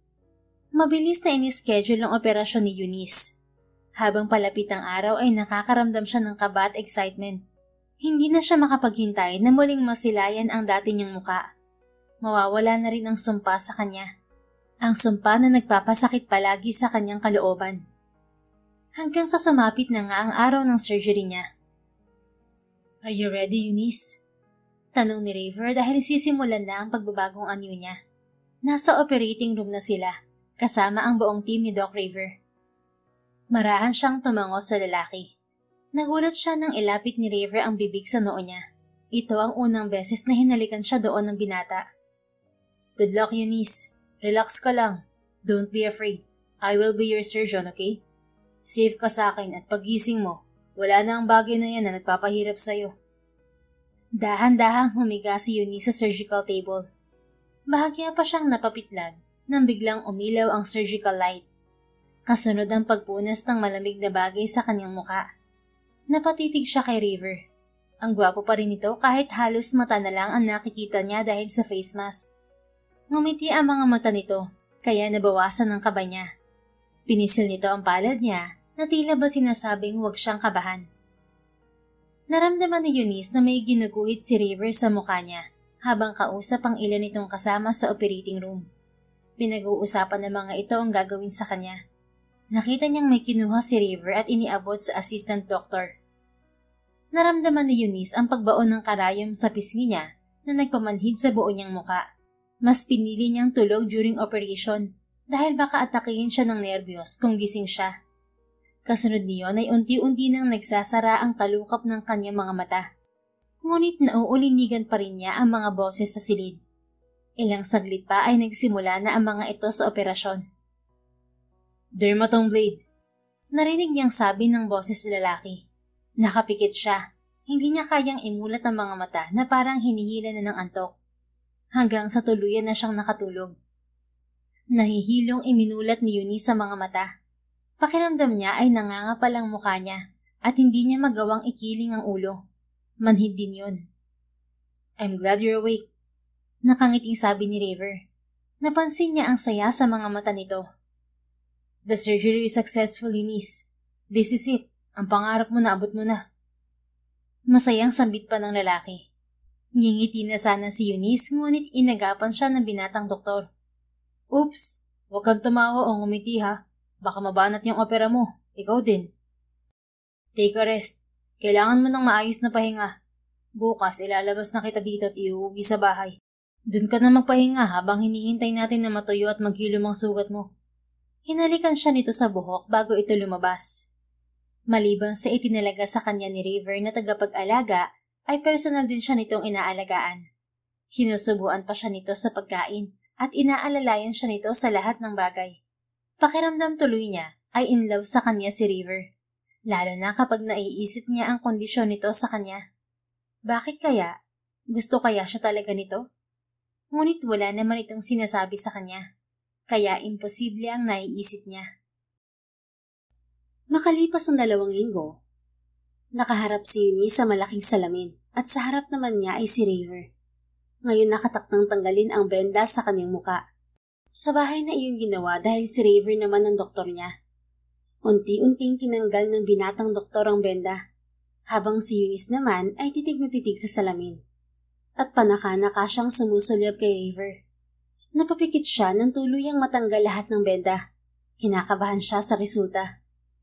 Mabilis na ini-schedule ang operasyon ni Eunice. Habang palapit ang araw ay nakakaramdam siya ng kaba at excitement. Hindi na siya makapaghintay na muling masilayan ang dati niyang muka. Mawawala na rin ang sumpa sa kanya. Ang sumpa na nagpapasakit palagi sa kanyang kalooban. Hanggang sa sumapit na nga ang araw ng surgery niya. Are you ready, Eunice? Tanong ni River dahil sisimulan na ang pagbabagong anyo niya. Nasa operating room na sila, kasama ang buong team ni Doc River. Marahan siyang tumango sa lalaki. Nagulat siya nang ilapit ni River ang bibig sa noo niya. Ito ang unang beses na hinalikan siya doon ng binata. Good luck, Eunice. Relax ka lang. Don't be afraid. I will be your surgeon, okay? Safe ka sa akin at pagising mo, wala na ang bagay na yan na nagpapahirap sa'yo. Dahan-dahang humiga si Eunice sa surgical table. Bahagya pa siyang napapitlag nang biglang umilaw ang surgical light. Kasunod ang pagpunas ng malamig na bagay sa kanyang muka. Napatitig siya kay River. Ang gwapo pa rin ito kahit halos mata na lang ang nakikita niya dahil sa face mask. Ngumiti ang mga mata nito, kaya nabawasan ang kaba niya. Pinisil nito ang palad niya na tila ba sinasabing huwag siyang kabahan. Naramdaman ni Eunice na may ginuguhit si River sa mukha niya habang kausap ang ilan nitong kasama sa operating room. Pinag-uusapan ng mga ito ang gagawin sa kanya. Nakita niyang may kinuha si River at iniabot sa assistant doctor. Naramdaman ni Eunice ang pagbaon ng karayom sa pisngi niya na nagpamanhid sa buo niyang muka. Mas pinili niyang tulog during operation dahil baka atakihin siya ng nerbiyos kung gising siya. Kasunod niyon ay unti-unti nang nagsasara ang talukap ng kanyang mga mata. Ngunit nauulinigan pa rin niya ang mga boses sa silid. Ilang saglit pa ay nagsimula na ang mga ito sa operasyon. "Dermatome blade." Narinig niyang sabi ng boses lalaki. Nakapikit siya. Hindi niya kayang imulat ang mga mata na parang hinihila na ng antok. Hanggang sa tuluyan na siyang nakatulog. Nahihilong iminulat ni Eunice sa mga mata. Pakiramdam niya ay nangangapal ang mukha niya at hindi niya magawang ikiling ang ulo. Manhid din yun. "I'm glad you're awake." Nakangiting sabi ni River. Napansin niya ang saya sa mga mata nito. "The surgery is successful, Eunice. This is it. Ang pangarap mo na abot mo na." Masayang sambit pa ng lalaki. Ngingiti na sana si Eunice ngunit inagapan siya ng binatang doktor. "Oops, huwag kang tumawa o ngumiti ha. Baka mabanat yung opera mo. Ikaw din." "Take a rest. Kailangan mo ng maayos na pahinga. Bukas ilalabas na kita dito at iuwi sa bahay. Doon ka na magpahinga habang hinihintay natin na matuyo at maghilom ang sugat mo." Hinalikan siya nito sa buhok bago ito lumabas. Maliban sa itinalaga sa kanya ni River na tagapag-alaga, ay personal din siya nitong inaalagaan. Sinusubuan pa siya nito sa pagkain at inaalalayan siya nito sa lahat ng bagay. Pakiramdam tuloy niya ay in love sa kanya si River, lalo na kapag naiisip niya ang kondisyon nito sa kanya. Bakit kaya? Gusto kaya siya talaga nito? Ngunit wala naman itong sinasabi sa kanya, kaya imposible ang naiisip niya. Makalipas ang 2 linggo, nakaharap si Eunice sa malaking salamin at sa harap naman niya ay si River. Ngayon nakatakdang tanggalin ang benda sa kanyang muka. Sa bahay na iyon ginawa dahil si River naman ang doktor niya. Unti-unting tinanggal ng binatang doktor ang benda, habang si Eunice naman ay titig na titig sa salamin. At panaka-naka siyang sumusulyap kay River. Napapikit siya nang tuluyang matanggal lahat ng benda. Kinakabahan siya sa resulta.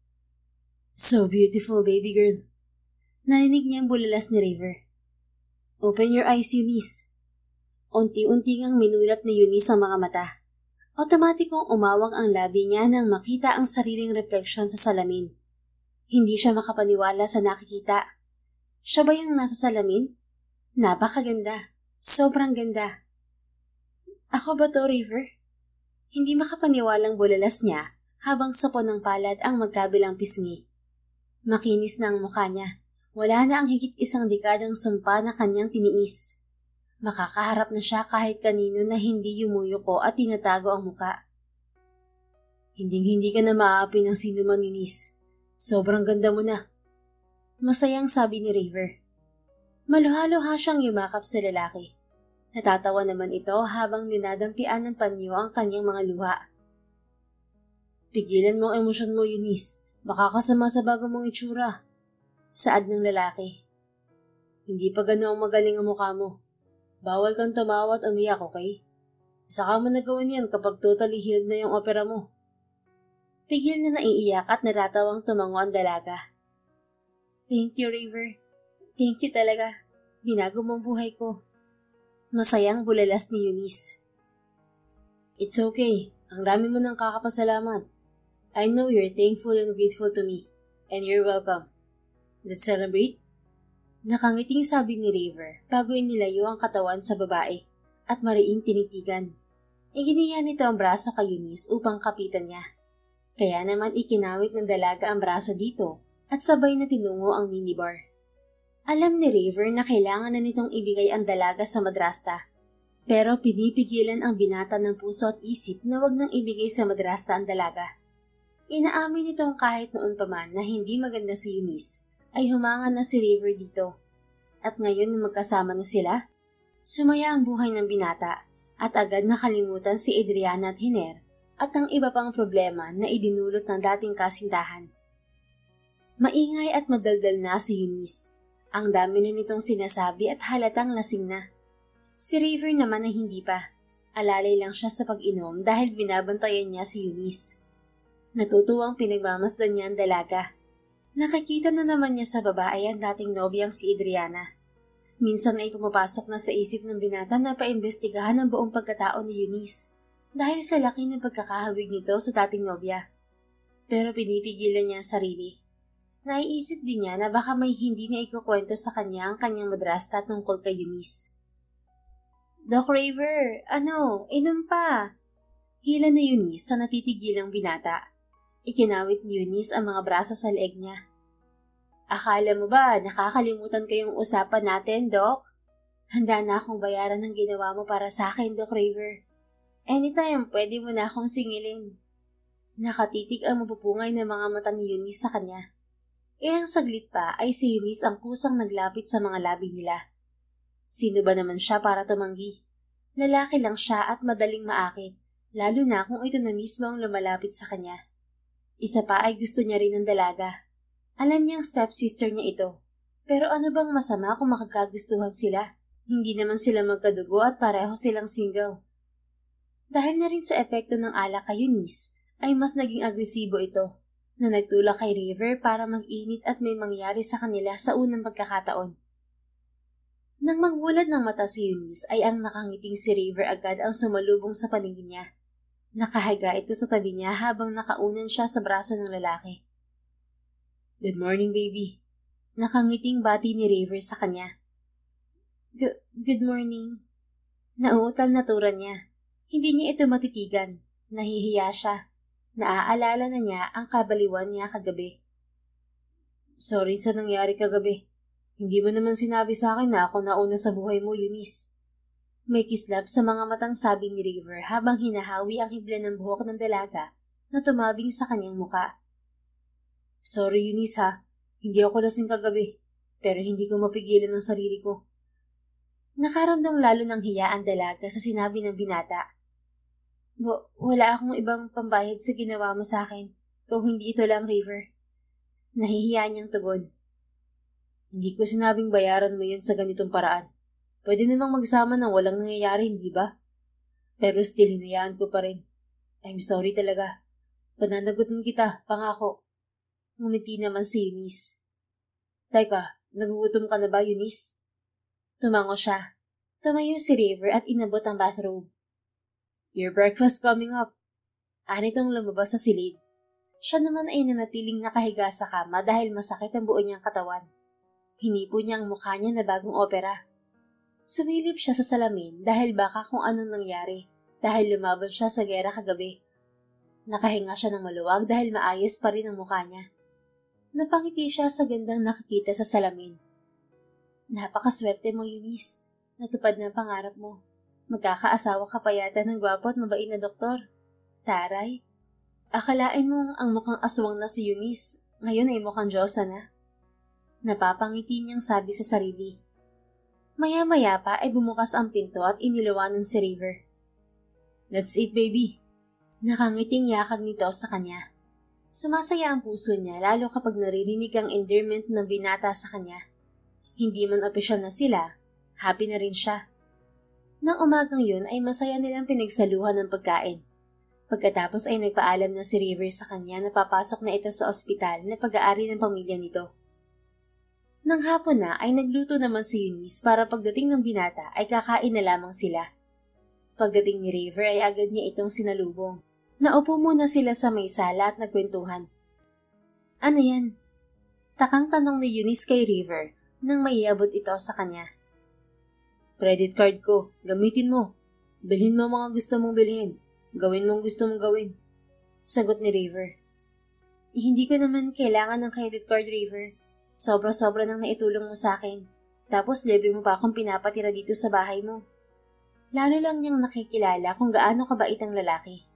"So beautiful, baby girl." Narinig niya ang bulalas ni River. "Open your eyes, Eunice." Unti-unti ngang minulat ni Eunice ang mga mata. Otomatikong umawang ang labi niya nang makita ang sariling refleksyon sa salamin. Hindi siya makapaniwala sa nakikita. Siya ba yung nasa salamin? Napakaganda. Sobrang ganda. "Ako ba to, River?" Hindi makapaniwalang bulalas niya habang sapon ng palad ang magkabilang pisngi. Makinis na ang mukha niya. Wala na ang higit 1 dekadang sumpa na kanyang tiniis. Makakaharap na siya kahit kanino na hindi yumuyuko at tinatago ang muka. "Hinding-hindi ka na maaapi ng sino man, Eunice. Sobrang ganda mo na." Masayang sabi ni River. Maluha-luha siyang yumakap sa lalaki. Natatawa naman ito habang dinadampian ng panyo ang kanyang mga luha. "Pigilan mo ang emosyon mo, Eunice. Baka kasama sa bago mong itsura." Saad ng lalaki. "Hindi pa ganoong magaling ang mukha mo. Bawal kang tumawa at umiyak, okay? Saka mo nagawin yan kapag totally healed na yung opera mo." Pigil na naiiyak at natatawang tumango ang dalaga. "Thank you, River. Thank you talaga. Binago mong buhay ko." Masayang bulalas ni Eunice. "It's okay. Ang dami mo nang kakapasalamat. I know you're thankful and grateful to me. And you're welcome. Let's celebrate?" Nakangiting sabi ni River bago inilayo ang katawan sa babae at mariing tinitigan. Iginiya nito ang braso kay Eunice upang kapitan niya. Kaya naman ikinawit ng dalaga ang braso dito at sabay na tinungo ang minibar. Alam ni River na kailangan na nitong ibigay ang dalaga sa madrasta. Pero pinipigilan ang binata ng puso at isip na wag nang ibigay sa madrasta ang dalaga. Inaamin nitong kahit noon pa man na hindi maganda si Eunice, ay humanga na si River dito. At ngayon na magkasama na sila, sumaya ang buhay ng binata at agad nakalimutan si Adriana at Hiner at ang iba pang problema na idinulot ng dating kasintahan. Maingay at madaldal na si Eunice. Ang dami na nitong sinasabi at halatang lasing na. Si River naman ay hindi pa. Alalay lang siya sa pag-inom dahil binabantayan niya si Eunice. Natutuwang pinagmamasdan niya ang dalaga. Nakikita na naman niya sa babae ang dating nobyang si Adriana. Minsan ay pumapasok na sa isip ng binata na paimbestigahan ang buong pagkatao ni Eunice dahil sa laki ng pagkakahawig nito sa dating nobya. Pero pinipigilan niya ang sarili. Naiisip din niya na baka may hindi na ikukwento sa kanya ang kanyang madrasta tungkol kay Eunice. Doc Raver, inom pa! Hila na Eunice sa natitigilang binata. Ikinawit ni Eunice ang mga braso sa leeg niya. Akala mo ba nakakalimutan ko yung usapan natin, Doc? Handa na akong bayaran ng ginawa mo para sa akin, Doc Raver. Anytime, pwede mo na akong singilin. Nakatitig ang mapupungay na mga mata ni Eunice sa kanya. Ilang saglit pa ay si Eunice ang kusang naglapit sa mga labi nila. Sino ba naman siya para tumanggi? Lalaki lang siya at madaling maakit, lalo na kung ito na mismo ang lumalapit sa kanya. Isa pa ay gusto niya rin ng dalaga. Alam niyang stepsister niya ito. Pero ano bang masama kung makakagustuhan sila? Hindi naman sila magkadugo at pareho silang single. Dahil na rin sa epekto ng alak kay Eunice, ay mas naging agresibo ito, na nagtulak kay River para mag-init at may mangyari sa kanila sa unang pagkakataon. Nang magwulad ng mata si Eunice ay ang nakangiting si River agad ang sumalubong sa paningin niya. Nakahiga ito sa tabi niya habang nakaunan siya sa braso ng lalaki. Good morning, baby. Nakangiting bati ni River sa kanya. Good morning. Nauutal na tura niya. Hindi niya ito matitigan. Nahihiya siya. Naaalala na niya ang kabaliwan niya kagabi. Sorry sa nangyari kagabi. Hindi mo naman sinabi sa akin na ako nauna sa buhay mo, Eunice. May kislap sa mga matang sabi ni River habang hinahawi ang hibla ng buhok ng dalaga na tumabing sa kanyang muka. Sorry, Eunice ha. Hindi ako lasing kagabi, pero hindi ko mapigilan ang sarili ko. Nakaramdam lalo ng hiya ang dalaga sa sinabi ng binata. Wala akong ibang pambayad sa ginawa mo sa akin, kung hindi ito lang, River. Nahihiya niyang tugon. Hindi ko sinabing bayaran mo yun sa ganitong paraan. Pwede namang magsama ng walang nangyayari, hindi ba? Pero still hinayaan ko pa rin. I'm sorry talaga. Pananagutin kita, pangako. Ngumiti naman si Eunice. Teka, nagugutom ka na ba, Eunice? Tumango siya. Tumayo si River at inabot ang bathrobe. Your breakfast coming up. Anitong lumabas sa silid. Siya naman ay nanatiling nakahiga sa kama dahil masakit ang buo niyang katawan. Hinipo niya ang mukha niya na bagong opera. Sumilip siya sa salamin dahil baka kung anong nangyari dahil lumaban siya sa gera kagabi. Nakahinga siya ng maluwag dahil maayos pa rin ang mukha niya. Napangiti siya sa gandang nakikita sa salamin. Napakaswerte mo, Eunice. Natupad na ang pangarap mo. Magkakaasawa ka pa yata ng gwapo at mabait na doktor. Taray, akalain mong ang mukhang aswang na si Eunice, ngayon ay mukhang Diyosa na. Napapangiti niyang sabi sa sarili. Maya-maya pa ay bumukas ang pinto at inilawanan si River. That's it, baby. Nakangiting yakag nito sa kanya. Sumasaya ang puso niya lalo kapag naririnig ang endearment ng binata sa kanya. Hindi man opisyal na sila, happy na rin siya. Nang umagang yun ay masaya nilang pinagsaluhan ng pagkain. Pagkatapos ay nagpaalam na si River sa kanya na papasok na ito sa ospital na pag-aari ng pamilya nito. Nang hapon na ay nagluto naman si Eunice para pagdating ng binata ay kakain na lamang sila. Pagdating ni River ay agad niya itong sinalubong. Naupo muna sila sa may sala at nagkwentuhan. Ano yan? Takang tanong ni Eunice kay River nang maiabot ito sa kanya. Credit card ko, gamitin mo. Bilhin mo mga gusto mong bilhin. Gawin mong gusto mong gawin. Sagot ni River. Hindi ko naman kailangan ng credit card, River. Sobra-sobra nang naitulong mo sa akin. Tapos libre mo pa akong pinapatira dito sa bahay mo. Lalo lang niyang nakikilala kung gaano kabait ang lalaki.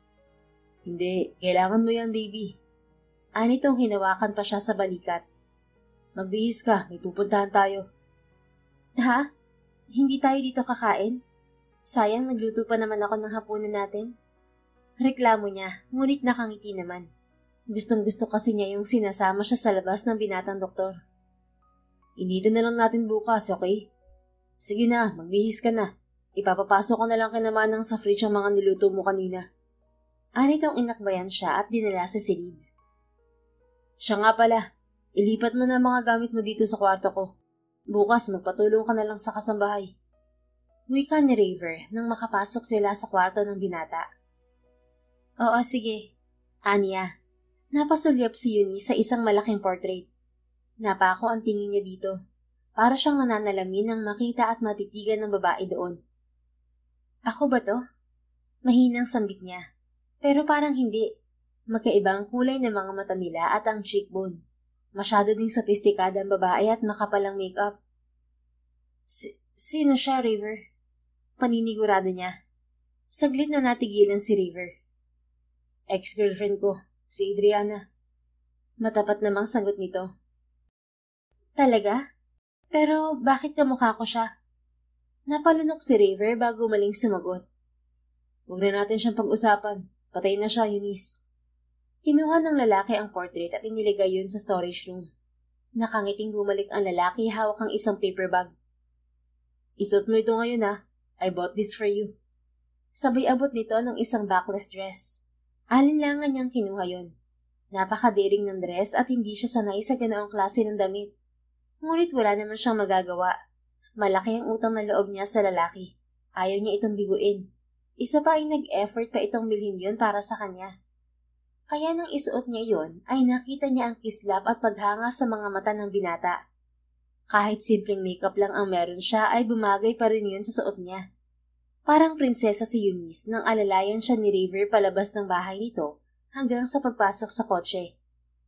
Hindi, kailangan mo yan, baby. Anitong hinawakan pa siya sa balikat. Magbihis ka, may pupuntahan tayo. Ha? Hindi tayo dito kakain? Sayang, nagluto pa naman ako ng hapunan natin. Reklamo niya, ngunit nakangiti naman. Gustong-gusto kasi niya yung sinasama siya sa labas ng binatang doktor. Inito na lang natin bukas, okay? Sige na, magbihis ka na. Ipapapasok ko na lang kinamanang sa fridge ang mga niluto mo kanina. Anitong inakbayan siya at dinala sa silid. Siya nga pala, ilipat mo na mga gamit mo dito sa kwarto ko. Bukas magpatulong ka na lang sa kasambahay. Wika ni Raver nang makapasok sila sa kwarto ng binata. Oo, sige. Anya, napasulyap si Eunice sa isang malaking portrait. Napako ang tingin niya dito. Para siyang nananalamin nang makita at matitigan ng babae doon. Ako ba to? Mahinang sambit niya. Pero parang hindi. Magkaibang kulay ng mga mata nila at ang cheekbone. Masyado ding sopistikada ang babae at makapalang makeup. Sino siya, River? Paninigurado niya. Saglit na natigilan si River. Ex-girlfriend ko, si Adriana. Matapat namang sagot nito. Talaga? Pero bakit kamukha ko siya? Napalunok si River bago maling sumagot. Huwag na natin siyang pag-usapan. Patay na siya, Eunice. Kinuha ng lalaki ang portrait at iniligay yun sa storage room. Nakangiting bumalik ang lalaki hawak ang isang paper bag. Isuot mo ito ngayon ha. I bought this for you. Sabay abot nito ng isang backless dress. Alinlangan niyang kinuha yon. Napakadiring ng dress at hindi siya sanay sa ganoong klase ng damit. Ngunit wala naman siyang magagawa. Malaki ang utang na loob niya sa lalaki. Ayaw niya itong biguin. Isa pa ay nag-effort pa itong bilhin yon para sa kanya. Kaya nang isuot niya yon ay nakita niya ang kislap at paghanga sa mga mata ng binata. Kahit simpleng makeup lang ang meron siya ay bumagay pa rin yun sa suot niya. Parang prinsesa si Eunice nang alalayan siya ni River palabas ng bahay nito hanggang sa pagpasok sa kotse.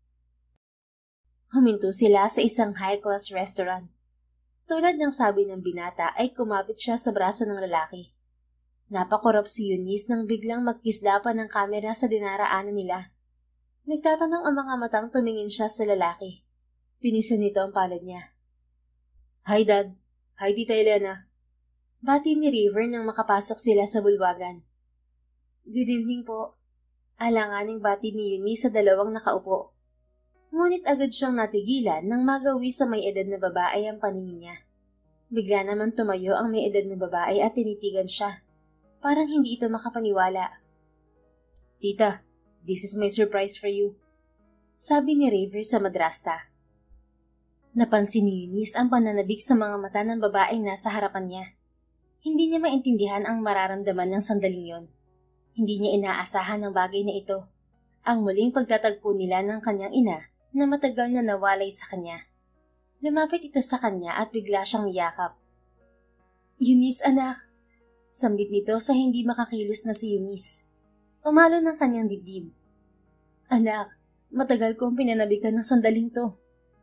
Huminto sila sa isang high-class restaurant. Tulad ng sabi ng binata ay kumapit siya sa braso ng lalaki. Napakurap si Eunice nang biglang magkislapan ng kamera sa dinaraanan nila. Nagtatanong ang mga matang tumingin siya sa lalaki. Pinisan nito ang palad niya. Hi, Dad. Hi, Tita Elena. Bati ni River nang makapasok sila sa bulwagan. Good evening po. Alanganing bati ni Eunice sa dalawang nakaupo. Ngunit agad siyang natigilan nang magawi sa may edad na babae ang paningin niya. Bigla naman tumayo ang may edad na babae at tinitigan siya. Parang hindi ito makapaniwala. Tita, this is my surprise for you. Sabi ni River sa madrasta. Napansin ni Eunice ang pananabik sa mga mata ng babaeng nasa harapan niya. Hindi niya maintindihan ang mararamdaman ng sandaling yon. Hindi niya inaasahan ang bagay na ito. Ang muling pagtatagpo nila ng kanyang ina na matagal na nawalay sa kanya. Lumapit ito sa kanya at bigla siyang niyakap. Eunice, anak. Sambit nito sa hindi makakilos na si Eunice. Umalo ng kanyang dibdib. Anak, matagal kong pinanabikan ng sandaling to.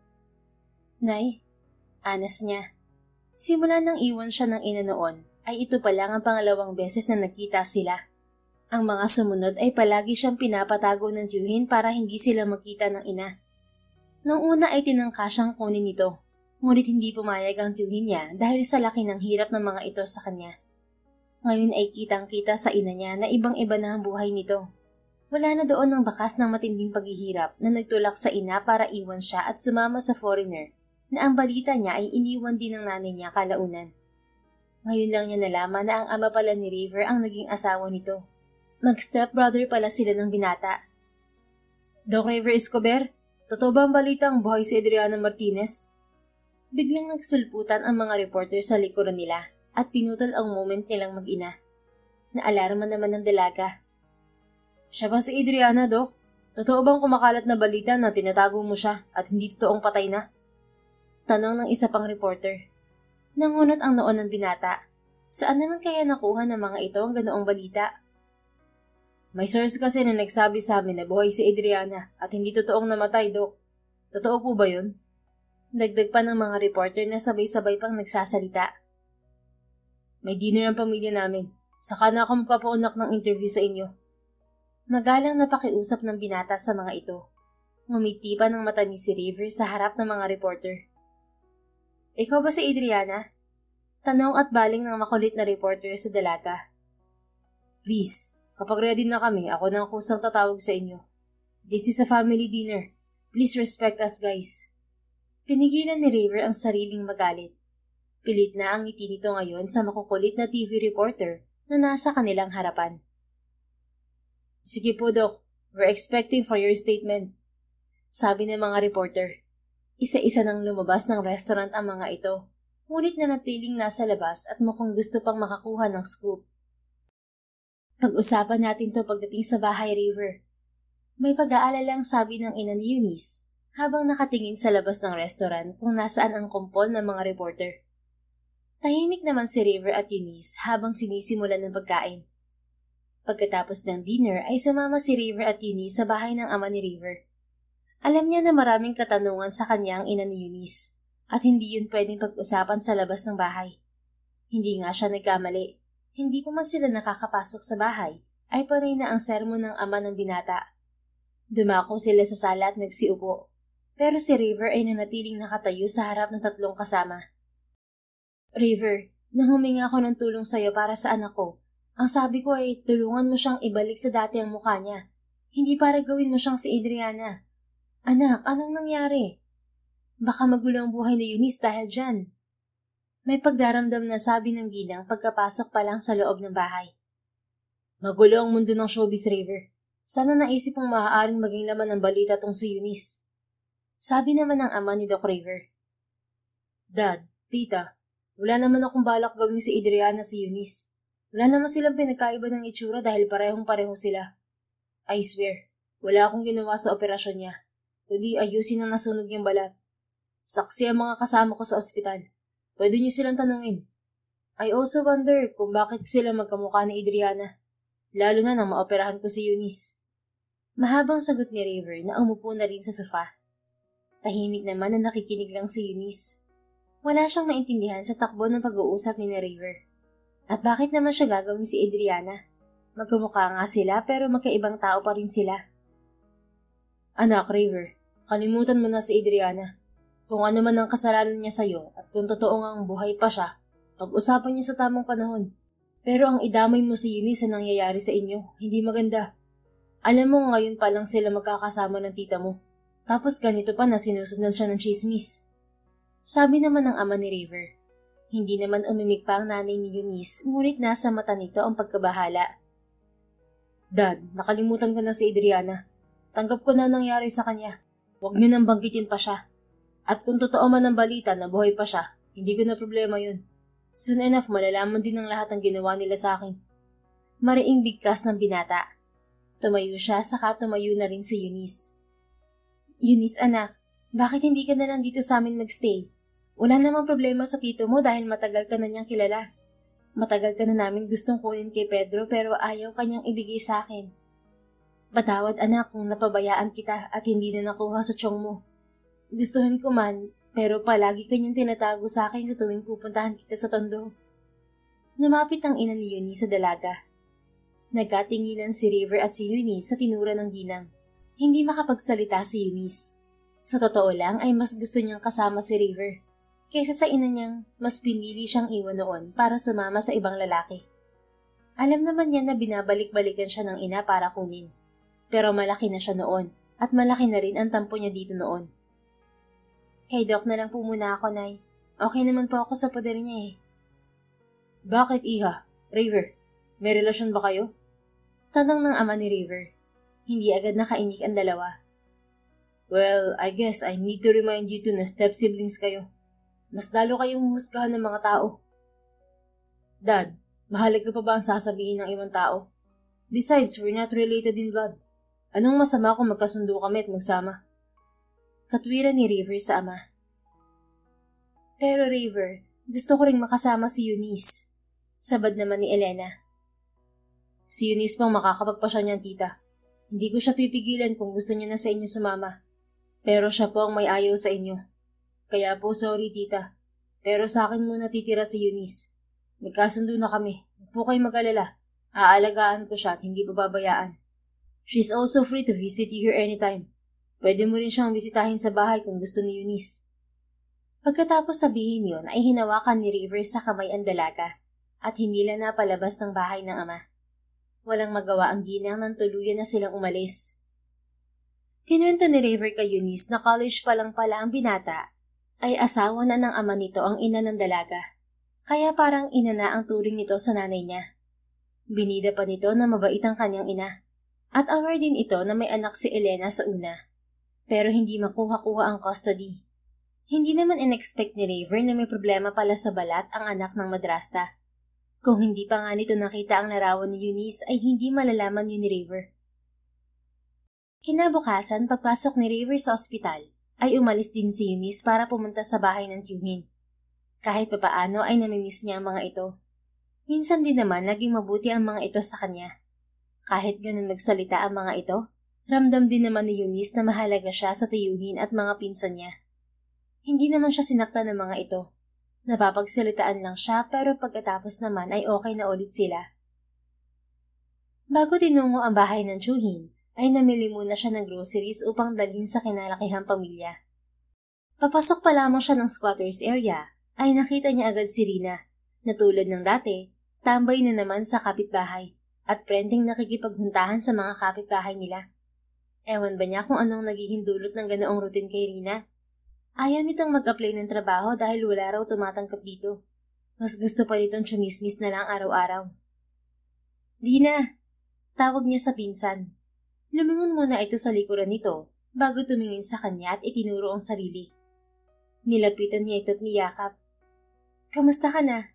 Nay, anas niya. Simula nang iwan siya ng ina noon, ay ito pa lang ang pangalawang beses na nagkita sila. Ang mga sumunod ay palagi siyang pinapatago ng tiyuhin para hindi sila magkita ng ina. Noong una ay tinangka siyang kunin ito, ngunit hindi pumayag ang tiyuhin niya dahil sa laki ng hirap ng mga ito sa kanya. Ngayon ay kitang-kita sa ina niya na ibang-iba na ang buhay nito. Wala na doon ang bakas ng matinding paghihirap na nagtulak sa ina para iwan siya at sumama sa foreigner na ang balita niya ay iniwan din ng nanay niya kalaunan. Ngayon lang niya nalaman na ang ama pala ni River ang naging asawa nito. Mag-stepbrother pala sila ng binata. Doc River Escobar, totoo ba ang balitang buhay si Adriana Martinez? Biglang nagsulputan ang mga reporter sa likuran nila at pinutol ang moment nilang mag-ina. Naalarma naman ng dalaga. Siya ba si Adriana, Doc? Totoo bang kumakalat na balita na tinatago mo siya at hindi totoong patay na? Tanong ng isa pang reporter. Nangunot ang noon ng binata. Saan naman kaya nakuha ng mga ito ang ganoong balita? May source kasi na nagsabi sa amin na buhay si Adriana at hindi totoong namatay, Doc. Totoo po ba yun? Dagdag pa ng mga reporter na sabay-sabay pang nagsasalita. May dinner ang pamilya namin. Saka na ako magpapaunak ng interview sa inyo. Magalang na pakiusap ng binata sa mga ito. Ngumiti pa ng mata ni si River sa harap ng mga reporter. Ikaw ba si Adriana? Tanong at baling ng makulit na reporter sa dalaga. Please, kapag ready na kami, ako na ang kusang tatawag sa inyo. This is a family dinner. Please respect us, guys. Pinigilan ni River ang sariling magalit. Pilit na ang ngiti nito ngayon sa makukulit na TV reporter na nasa kanilang harapan. Sige po, Doc. We're expecting for your statement. Sabi ng mga reporter. Isa-isa nang lumabas ng restaurant ang mga ito, ngunit nanatiling nasa labas at mukhang gusto pang makakuha ng scoop. Pag-usapan natin to pagdating sa bahay, River. May pag-aalalang sabi ng ina ni Eunice habang nakatingin sa labas ng restaurant kung nasaan ang kumpol ng mga reporter. Tahimik naman si River at Eunice habang sinisimulan ng pagkain. Pagkatapos ng dinner ay sumama si River at Eunice sa bahay ng ama ni River. Alam niya na maraming katanungan sa kanya ang ina ni Eunice at hindi yun pwedeng pag-usapan sa labas ng bahay. Hindi nga siya nagkamali. Hindi pa man sila nakakapasok sa bahay ay panay na ang sermon ng ama ng binata. Dumako sila sa sala at nagsiupo, pero si River ay nanatiling nakatayo sa harap ng tatlong kasama. River, nang huminga ako ng tulong sa'yo para sa anak ko, ang sabi ko ay tulungan mo siyang ibalik sa dati ang mukha niya. Hindi para gawin mo siyang si Adriana. Anak, anong nangyari? Baka magulo ang buhay ni Eunice dahil dyan. May pagdaramdam na sabi ng ginang pagkapasok pa lang sa loob ng bahay. Magulo ang mundo ng showbiz, River. Sana naisip mong maaaring maging laman ng balita tong si Eunice. Sabi naman ng ama ni Doc River. Dad, tita, wala naman akong balak gawing si Adriana si Eunice. Wala naman silang pinagkaiba ng itsura dahil parehong-pareho sila. I swear, wala akong ginawa sa operasyon niya, kundi ayusin ang nasunog niyang balat. Saksi ang mga kasama ko sa ospital. Pwede niyo silang tanungin. I also wonder kung bakit sila magkamukha ni Adriana, lalo na nang maoperahan ko si Eunice. Mahabang sagot ni River na umupo na rin sa sofa. Tahimik naman na nakikinig lang si Eunice. Wala siyang maintindihan sa takbo ng pag-uusap ni River. At bakit naman siya gagawin si Adriana? Magkamukha nga sila pero magkaibang tao pa rin sila. Anak, River, kalimutan mo na si Adriana. Kung ano man ang kasalanan niya sa'yo at kung totoo ngang buhay pa siya, pag-usapan niyo sa tamang panahon. Pero ang idamay mo si Eunice sa nangyayari sa inyo, hindi maganda. Alam mo ngayon pa lang sila magkakasama ng tita mo. Tapos ganito pa na sinusundan siya ng chismis. Sabi naman ng ama ni River. Hindi naman umimik pa ang nanay ni Eunice, ngunit nasa mata nito ang pagkabahala. Dad, nakalimutan ko na si Adriana. Tanggap ko na nangyari sa kanya. Huwag niyo nang banggitin pa siya. At kung totoo man ang balita na buhay pa siya, hindi ko na problema yun. Soon enough, malalaman din ng lahat ang ginawa nila sa akin. Mariing bigkas ng binata. Tumayo siya, saka tumayo na rin si Eunice. Eunice, anak, bakit hindi ka na lang dito sa amin magstay? Wala namang problema sa tito mo dahil matagal ka na niyang kilala. Matagal ka na namin gustong kunin kay Pedro pero ayaw kanyang ibigay sa akin. Patawad anak kung napabayaan kita at hindi na nakuha sa tiyong mo. Gustuhin ko man, pero palagi kanyang tinatago sa akin sa tuwing pupuntahan kita sa tondo. Lumapit ang ina ni Eunice sa dalaga. Nagkatinginan si River at si Eunice sa tinura ng ginang. Hindi makapagsalita si Eunice. Sa totoo lang ay mas gusto niyang kasama si River. Kaysa sa ina niyang, mas pinili siyang iwan noon para sumama sa ibang lalaki. Alam naman niya na binabalik-balikan siya ng ina para kunin. Pero malaki na siya noon, at malaki na rin ang tampo niya dito noon. Kay Doc na lang po muna ako, Nay. Okay naman po ako sa poder niya eh. Bakit, Iha? River, may relasyon ba kayo? Tanong ng ama ni River. Hindi agad nakainik ang dalawa. Well, I guess I need to remind you to na step-siblings kayo. Mas lalo kayong husgahan ng mga tao. Dad, mahalaga pa ba ang sasabihin ng ibang tao? Besides, we're not related in blood. Anong masama kung magkasundo kami at magsama? Katwiran ni River sa ama. Pero River, gusto ko ring makasama si Eunice. Sabad naman ni Elena. Si Eunice pang makakapagpasya niyan, tita. Hindi ko siya pipigilan kung gusto niya na sa inyo sumama. Pero siya po ang may ayaw sa inyo. Kaya po sorry, tita. Pero sa akin muna titira si Eunice. Nagkasundo na kami. Huwag po kayo mag-alala. Aalagaan ko siya at hindi pababayaan. She's also free to visit you here anytime. Pwede mo rin siyang bisitahin sa bahay kung gusto ni Eunice. Pagkatapos sabihin yon ay hinawakan ni River sa kamay ang dalaga at hindi lang napalabas ng bahay ng ama. Walang magawa ang ginang nang tuluyan na silang umalis. Kinuwento ni River kay Eunice na college pa lang pala ang binata ay asawa na ng ama nito ang ina ng dalaga. Kaya parang ina na ang turing nito sa nanay niya. Binida pa nito na mabait ang kanyang ina. At aware din ito na may anak si Elena sa una. Pero hindi makuha-kuha ang custody. Hindi naman in-expect ni River na may problema pala sa balat ang anak ng madrasta. Kung hindi pa nga nito nakita ang larawan ni Eunice ay hindi malalaman yun ni River. Kinabukasan, pagpasok ni River sa ospital, ay umalis din si Eunice para pumunta sa bahay ng tiyuhin. Kahit papaano ay namimiss niya ang mga ito. Minsan din naman naging mabuti ang mga ito sa kanya. Kahit ganun magsalita ang mga ito, ramdam din naman ni Eunice na mahalaga siya sa tiyuhin at mga pinsan niya. Hindi naman siya sinaktan ng mga ito. Napapagsalitaan lang siya pero pagkatapos naman ay okay na ulit sila. Bago tinungo ang bahay ng tiyuhin, ay namili muna siya ng groceries upang dalhin sa kinalakihang pamilya. Papasok pa lamang siya ng squatters area, ay nakita niya agad si Rina, na tulad ng dati, tambay na naman sa kapitbahay at prending nakikipaghuntahan sa mga kapitbahay nila. Ewan ba niya kung anong nagiging dulot ng ganoong routine kay Rina? Ayaw nitong mag-apply ng trabaho dahil wala raw tumatanggap dito. Mas gusto pa nitong chumismis na lang araw-araw. Rina! Tawag niya sa pinsan. Lumingon muna ito sa likuran nito bago tumingin sa kanya at itinuro ang sarili. Nilapitan niya ito at niyakap. Kamusta ka na?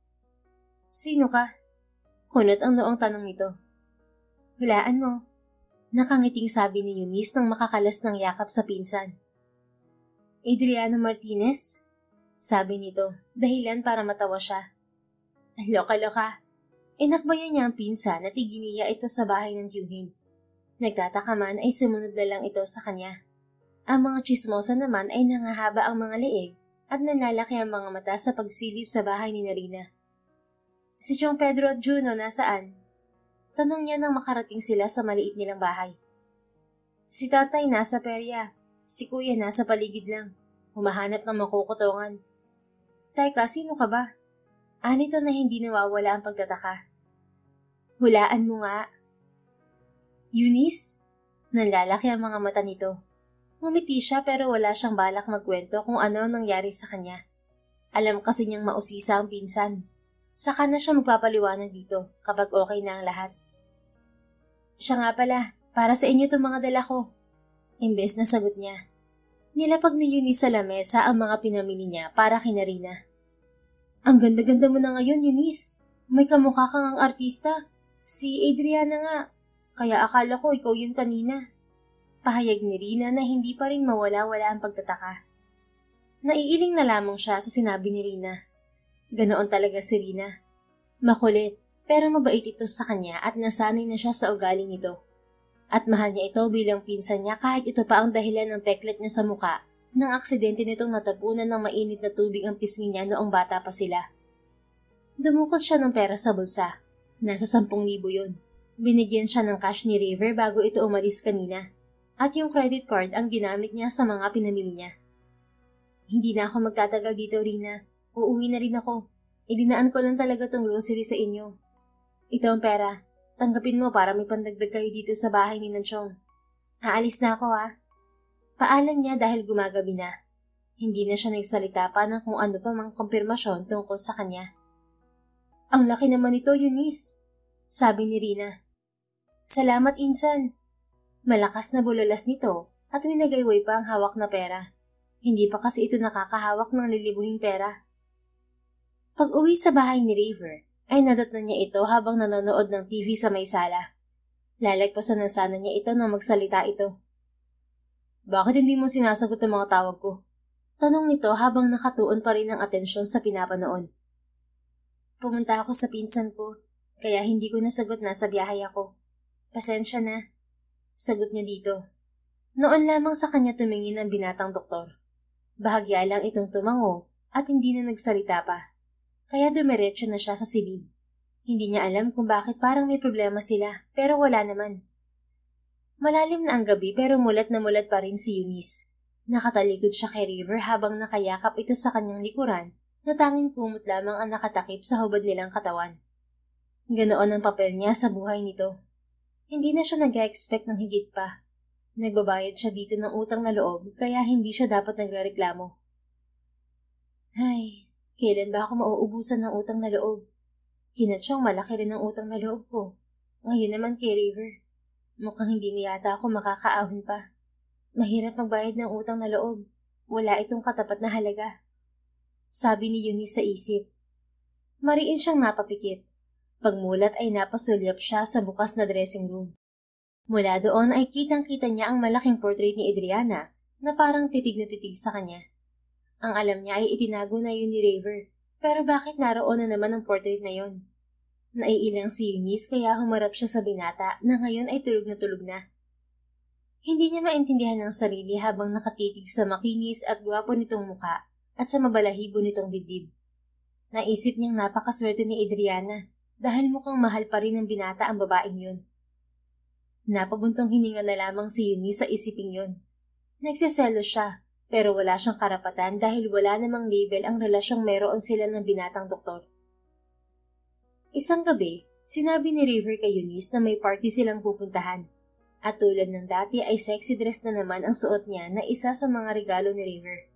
Sino ka? Kunot ang noong tanong nito. Hulaan mo. Nakangiting sabi ni Eunice nang makakalas ng yakap sa pinsan. Adriano Martinez? Sabi nito, dahilan para matawa siya. Loka-loka. Inakbayan niya ang pinsan at iginiya ito sa bahay ng tiyuhin. Nagtataka man ay sumunod na lang ito sa kanya. Ang mga chismosa naman ay nangahaba ang mga leeg at nanlalaki ang mga mata sa pagsilip sa bahay ni Narina. Si Chong Pedro at Juno nasaan? Tanong niya nang makarating sila sa maliit nilang bahay. Si tatay nasa perya. Si kuya nasa paligid lang, humahanap ng makukutungan. Teka, sino ka ba? Anito na hindi nawawala ang pagtataka. Hulaan mo nga. Eunice? Nanlalaki ang mga mata nito. Ngumiti siya pero wala siyang balak magkwento kung ano nangyari sa kanya. Alam kasi niyang mausisa ang pinsan. Saka na siya magpapaliwanag dito kapag okay na ang lahat. Siya nga pala, para sa inyo itong mga dala ko. Imbes na sagot niya. Nilapag ni Eunice sa lamesa ang mga pinamili niya para kina Rina. Ang ganda-ganda mo na ngayon, Eunice. May kamukha kang ang artista. Si Adriana nga. Kaya akala ko ikaw yun kanina. Pahayag ni Rina na hindi pa rin mawala-wala ang pagtataka. Naiiling na lamang siya sa sinabi ni Rina. Ganoon talaga si Rina. Makulit, pero mabait ito sa kanya at nasanay na siya sa ugali nito. At mahal niya ito bilang pinsan niya kahit ito pa ang dahilan ng peklet niya sa muka nang aksidente nitong natapunan ng mainit na tubig ang pisngi niya noong bata pa sila. Dumukot siya ng pera sa bulsa. Nasa 10,000 yun. Binigyan siya ng cash ni River bago ito umalis kanina. At yung credit card ang ginamit niya sa mga pinamili niya. Hindi na ako magtatagal dito, Rina. Uuwi na rin ako. Idinaan ko lang talaga tong grocery sa inyo. Ito ang pera. Tanggapin mo para may pandagdag kayo dito sa bahay ni Nanchong. Aalis na ako ha. Paalam niya dahil gumagabi na. Hindi na siya nagsalita pa ng kung ano pa mang kumpirmasyon tungkol sa kanya. Ang laki naman ito, Eunice. Sabi ni Rina. Salamat, Insan. Malakas na bulalas nito at winagayway pa ang hawak na pera. Hindi pa kasi ito nakakahawak ng lilibuhing pera. Pag-uwi sa bahay ni River, ay nadatnan niya ito habang nanonood ng TV sa may sala. Lalagpasan na sana niya ito nang magsalita ito. Bakit hindi mo sinasagot ang mga tawag ko? Tanong nito habang nakatuon pa rin ang atensyon sa pinapanood. Pumunta ako sa pinsan ko, kaya hindi ko nasagot na sa biyahe ako. Pasensya na. Sagot niya dito. Noon lamang sa kanya tumingin ang binatang doktor. Bahagya lang itong tumango at hindi na nagsalita pa. Kaya dumiretso na siya sa silid. Hindi niya alam kung bakit parang may problema sila, pero wala naman. Malalim na ang gabi pero mulat na mulat pa rin si Eunice. Nakatalikod siya kay River habang nakayakap ito sa kanyang likuran na tanging kumot lamang ang nakatakip sa hubad nilang katawan. Ganoon ang papel niya sa buhay nito. Hindi na siya nag-expect ng higit pa. Nagbabayad siya dito ng utang na loob kaya hindi siya dapat nagrereklamo. Ay, kailan ba ako mauubusan ng utang na loob? Kinatsyong malaki rin ang utang na loob ko. Ngayon naman kay River. Mukhang hindi na yata ako makakaahon pa. Mahirap magbayad ng utang na loob. wala itong katapat na halaga. Sabi ni Eunice sa isip. Mariin siyang napapikit. Pagmulat ay napasulyap siya sa bukas na dressing room. Mula doon ay kitang-kita niya ang malaking portrait ni Adriana na parang titig na titig sa kanya. Ang alam niya ay itinago na yun ni Raver, pero bakit naroon na naman ang portrait na yun? Naiilang si Eunice kaya humarap siya sa binata na ngayon ay tulog na tulog na. Hindi niya maintindihan ang sarili habang nakatitig sa makinis at gwapo nitong muka at sa mabalahibo nitong dibdib. Naisip niyang napakaswerte ni Adriana dahil mukhang mahal pa rin ng binata ang babaeng yun. Napabuntong hininga na lamang si Eunice sa isiping yun. Nagseselos siya, pero wala siyang karapatan dahil wala namang label ang relasyong meron sila ng binatang doktor. Isang gabi, sinabi ni River kay Eunice na may party silang pupuntahan. At tulad ng dati ay sexy dress na naman ang suot niya na isa sa mga regalo ni River.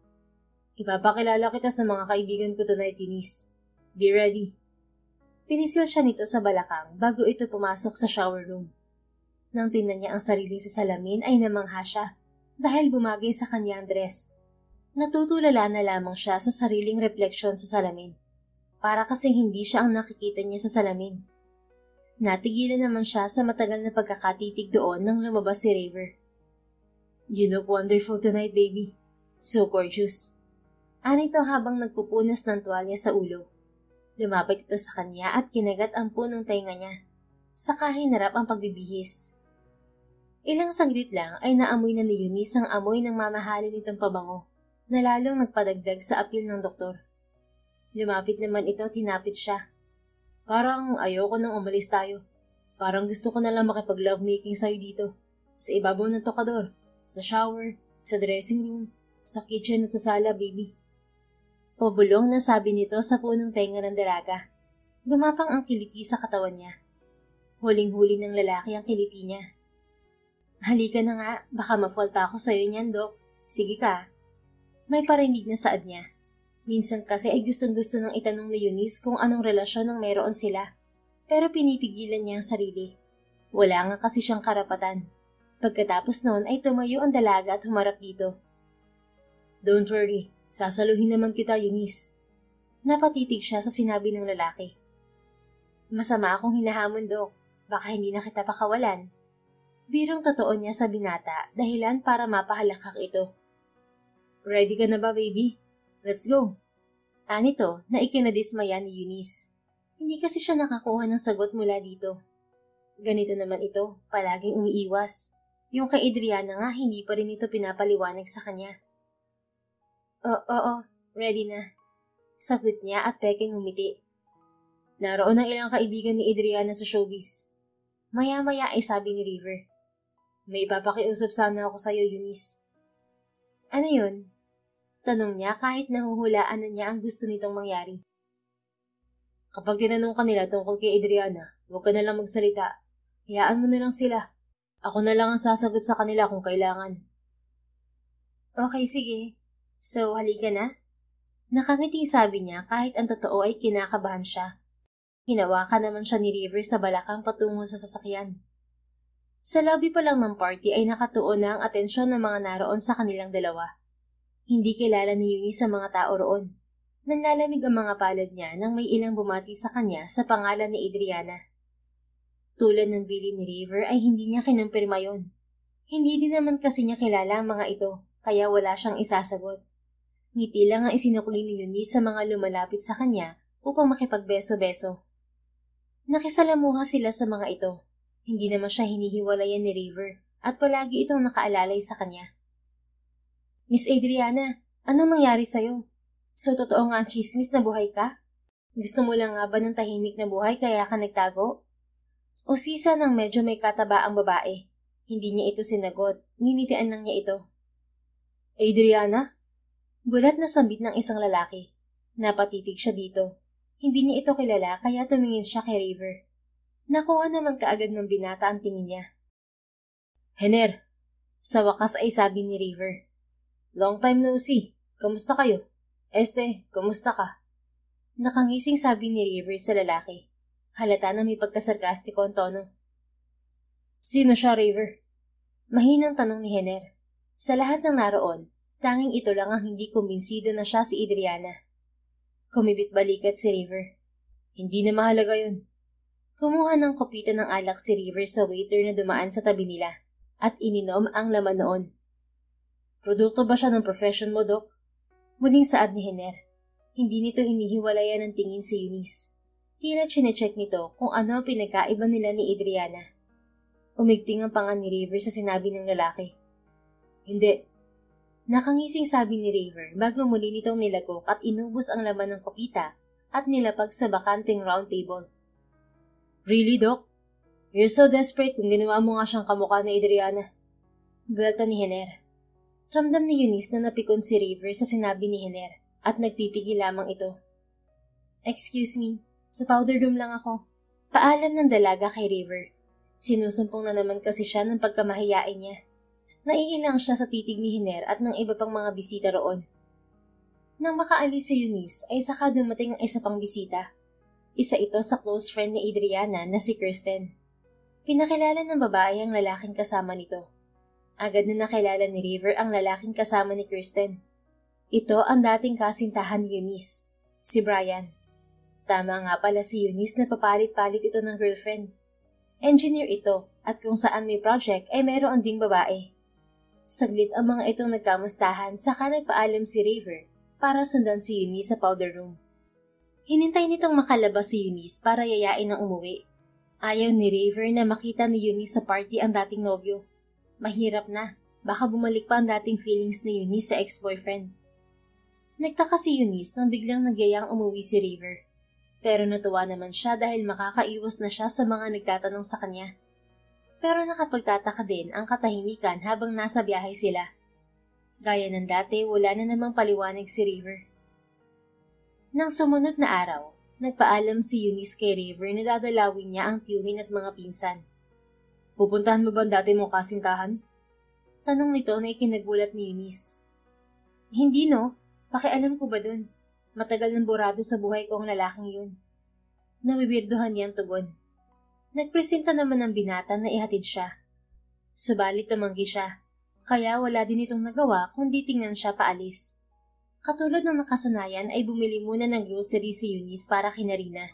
Ipapakilala kita sa mga kaibigan ko tonight, Eunice. Be ready. Pinisil siya nito sa balakang bago ito pumasok sa shower room. Nang tingnan niya ang sarili sa salamin ay namangha siya dahil bumagay sa kanyang dress. Natutulala na lamang siya sa sariling refleksyon sa salamin. Para kasing hindi siya ang nakikita niya sa salamin. Natigilan naman siya sa matagal na pagkakatitig doon nang lumabas si Raver. You look wonderful tonight, baby. So gorgeous. Anito habang nagpupunas ng tuwalya sa ulo. Lumapit ito sa kanya at kinagat ang punong tainga niya. Saka hinarap ang pagbibihis. Ilang saglit lang ay naamoy na ni Eunice ang amoy ng mamahalin nitong pabango na lalong nagpadagdag sa apil ng doktor. Lumapit naman ito at hinapit siya. Parang ayoko nang umalis tayo. Parang gusto ko na lang makipag-lovemaking sa'yo dito. Sa ibabaw ng tokador, sa shower, sa dressing room, sa kitchen at sa sala, baby. Pabulong na sabi nito sa punong tenga ng dalaga. Gumapang ang kiliti sa katawan niya. Huling-huli ng lalaki ang kiliti niya. Halika na nga, baka ma-fall pa ako sa'yo niyan, Dok. Sige ka. May parinig na saad niya. Minsan kasi ay gustong-gusto nang itanong ni Eunice kung anong relasyon ang meron sila. Pero pinipigilan niya ang sarili. Wala nga kasi siyang karapatan. Pagkatapos noon ay tumayo ang dalaga at humarap dito. Don't worry, sasaluhin naman kita, Eunice. Napatitig siya sa sinabi ng lalaki. Masama akong hinahamon, Dok. Baka hindi na kita pakawalan. Birong totoo niya sa binata, dahilan para mapahalakak ito. Ready ka na ba, baby? Let's go. Anito na ikinadismaya ni Eunice. Hindi kasi siya nakakuha ng sagot mula dito. Ganito naman ito, palaging umiiwas. Yung kay Adriana nga hindi pa rin ito pinapaliwanag sa kanya. Oo, ready na. Sagot niya at peking humiti. Naroon ang ilang kaibigan ni Adriana sa showbiz. Maya-maya ay sabi ni River. May ipapakiusap sana ako sa'yo, Eunice. Ano yun? Tanong niya kahit nahuhulaan na niya ang gusto nitong mangyari. Kapag tinanong ka nila tungkol kay Adriana, huwag ka na lang magsalita. Hayaan mo na lang sila. Ako na lang ang sasagot sa kanila kung kailangan. Okay, sige. So, halika na? Nakangiting sabi niya kahit ang totoo ay kinakabahan siya. Hinawakan naman siya ni River sa balakang patungo sa sasakyan. Sa lobby pa lang ng party ay nakatuon na ang atensyon ng mga naroon sa kanilang dalawa. Hindi kilala ni Eunice sa mga tao roon. Nanlalamig ang mga palad niya nang may ilang bumati sa kanya sa pangalan ni Adriana. Tulad ng bili ni River ay hindi niya kinumpirma yon. Hindi din naman kasi niya kilala ang mga ito, kaya wala siyang isasagot. Ngiti lang ang isinukli ni Eunice sa mga lumalapit sa kanya upang makipagbeso-beso. Nakisalamuha sila sa mga ito. Hindi naman siya hinihiwalayan ni River at palagi itong nakaalalay sa kanya. Miss Adriana, anong nangyari sa'yo? So totoo nga ang chismis na buhay ka? Gusto mo lang nga ba ng tahimik na buhay kaya ka nagtago? O sisa ng medyo may kataba ang babae? Hindi niya ito sinagot, nginitian lang niya ito. Adriana? Gulat na sambit ng isang lalaki. Napatitig siya dito. Hindi niya ito kilala kaya tumingin siya kay River. Nakuha naman kaagad ng binata ang tingin niya. Hener, sa wakas ay sabi ni River. Long time no see. Kamusta kayo? Kamusta ka? Nakangising sabi ni River sa lalaki. Halata na may pagkasarkastiko ang tono. Sino siya, River? Mahinang tanong ni Hener. Sa lahat ng naroon, Tanging ito lang ang hindi kumbinsido na siya si Adriana. Kumibit balikat si River. Hindi na mahalaga yun. Kumuha ng kopita ng alak si River sa waiter na dumaan sa tabi nila at ininom ang laman noon. Produkto ba siya ng profession mo, Doc? Muling saad ni Jenner. Hindi nito hinihiwalayan ng tingin si Eunice. Tila chinecheck nito kung ano ang pinagkaiba nila ni Adriana. Umigting ang panga ni River sa sinabi ng lalaki. Hindi. Nakangising sabi ni River bago muli nitong nilagok at inubos ang laman ng kopita at nilapag sa bakanting round table. Really, Doc? You're so desperate kung ginawa mo nga siyang kamukha ni Adriana. Buwelta ni Jenner. Ramdam ni Eunice na napikon si River sa sinabi ni Jenner at nagpipigil lamang ito. Excuse me, sa powder room lang ako. Paalam ng dalaga kay River. Sinusumpong na naman kasi siya ng pagkamahiyain niya. Naiilang siya sa titig ni Jenner at ng iba pang mga bisita roon. Nang makaalis si Eunice ay saka dumating ang isa pang bisita. Isa ito sa close friend ni Adriana na si Kirsten. Pinakilala ng babae ang lalaking kasama nito. Agad na nakilala ni River ang lalaking kasama ni Kirsten. Ito ang dating kasintahan ni Eunice, si Brian. Tama nga pala si Eunice na papalit-palit ito ng girlfriend. Engineer ito at kung saan may project ay meron ding babae. Saglit ang mga itong nagkamustahan saka nagpaalam si River para sundan si Eunice sa powder room. Hinintay nitong makalabas si Eunice para yayain ng umuwi. Ayaw ni River na makita ni Eunice sa party ang dating nobyo. Mahirap na, baka bumalik pa ang dating feelings ni Eunice sa ex-boyfriend. Nagtaka si Eunice nang biglang nagyayang umuwi si River. Pero natuwa naman siya dahil makakaiwas na siya sa mga nagtatanong sa kanya. Pero nakapagtataka din ang katahimikan habang nasa biyahe sila. Gaya ng dati, wala na namang paliwanag si River. Nang sumunod na araw, nagpaalam si Eunice kay River na dadalawin niya ang tiyuhin at mga pinsan. Pupuntahan mo ba ang dati mong kasintahan? Tanong nito na ikinagulat ni Eunice. Hindi no, pakialam ko ba dun? Matagal nang burado sa buhay ko ang lalaking yun. Nabibirduhan niyang tugon. Nagpresenta naman ng binata na ihatid siya. Subalit tumanggi siya, kaya wala din itong nagawa kundi tingnan siya paalis. Katulad ng nakasanayan ay bumili muna ng grocery si Eunice para kina Rina.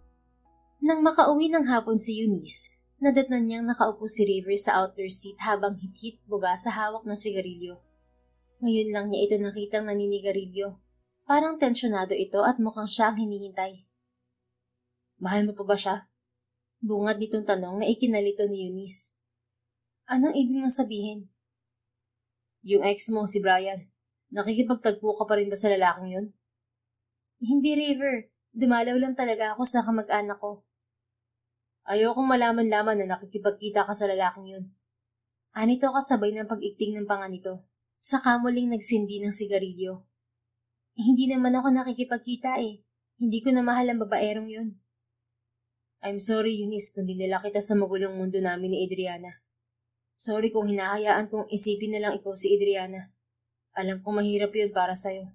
Nang makauwi ng hapon si Eunice, nadatnan niyang nakaupo si River sa outdoor seat habang hit-hit buga sa hawak na sigarilyo. Ngayon lang niya ito nakitang naninigarilyo. Parang tensyonado ito at mukhang siya ang hinihintay. Mahal mo pa ba siya? Bungad nitong tanong na ikinalito ni Eunice. Anong ibig mong sabihin? Yung ex mo, si Brian. Nakikipagtagpo ka pa rin ba sa lalaking yun? Hindi, River. Dumalaw lang talaga ako sa kamag-anak ko. Ayokong malaman-laman na nakikipagkita ka sa lalaking yun. Anito kasabay ng pag-ikting ng panga nito. Saka muling nagsindi ng sigarilyo. Hindi naman ako nakikipagkita eh. Hindi ko na mahal ang babaerong yun. I'm sorry, Eunice, kung dinala kita sa magulong mundo namin ni Adriana. Sorry kung hinahayaan kong isipin na lang ikaw si Adriana. Alam kong mahirap yun para sa'yo.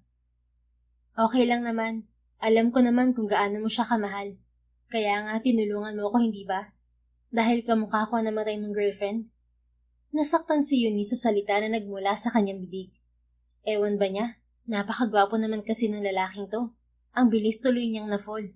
Okay lang naman. Alam ko naman kung gaano mo siya kamahal. Kaya nga tinulungan mo ako, hindi ba? Dahil kamukha ko ang namatay mong girlfriend. Nasaktan si Eunice sa salita na nagmula sa kanyang bibig. Ewan ba niya? Napakagwapo naman kasi ng lalaking to. Ang bilis tuloy niyang na-fall.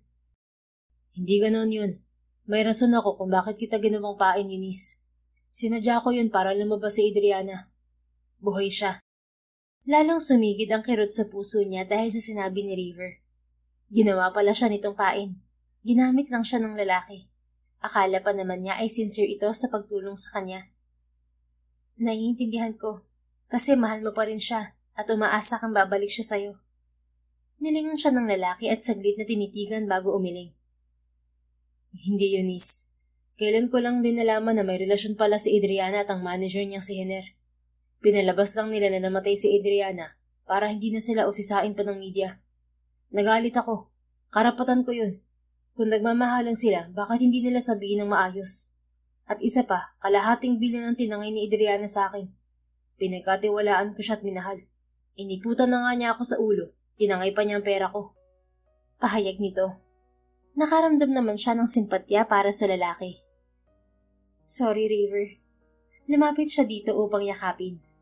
Hindi ganoon yun. May rason ako kung bakit kita ginawang pain, Eunice. Sinadya ko yun para lumabas si Adriana. Buhay siya. Lalong sumigid ang kirot sa puso niya dahil sa sinabi ni River. Ginawa pala siya nitong pain. Ginamit lang siya ng lalaki. Akala pa naman niya ay sincere ito sa pagtulong sa kanya. Naiintindihan ko, kasi mahal mo pa rin siya at umaasa kang babalik siya sa'yo. Nilingon siya ng lalaki at saglit na tinitigan bago umiling. Hindi, Eunice. Kailan ko lang din nalaman na may relasyon pala si Adriana at ang manager niyang si Jenner. Pinalabas lang nila na namatay si Adriana para hindi na sila usisain pa ng media. Nagalit ako. Karapatan ko yun. Kung nagmamahalan sila, bakit hindi nila sabihin ng maayos? At isa pa, kalahating bilyon ang tinangay ni Adriana sa akin. Pinagkatiwalaan ko siya at minahal. Iniputan na nga niya ako sa ulo. Tinangay pa niya ang pera ko. Pahayag nito. Nakaramdam naman siya ng simpatya para sa lalaki. Sorry, River. Lumapit siya dito upang yakapin.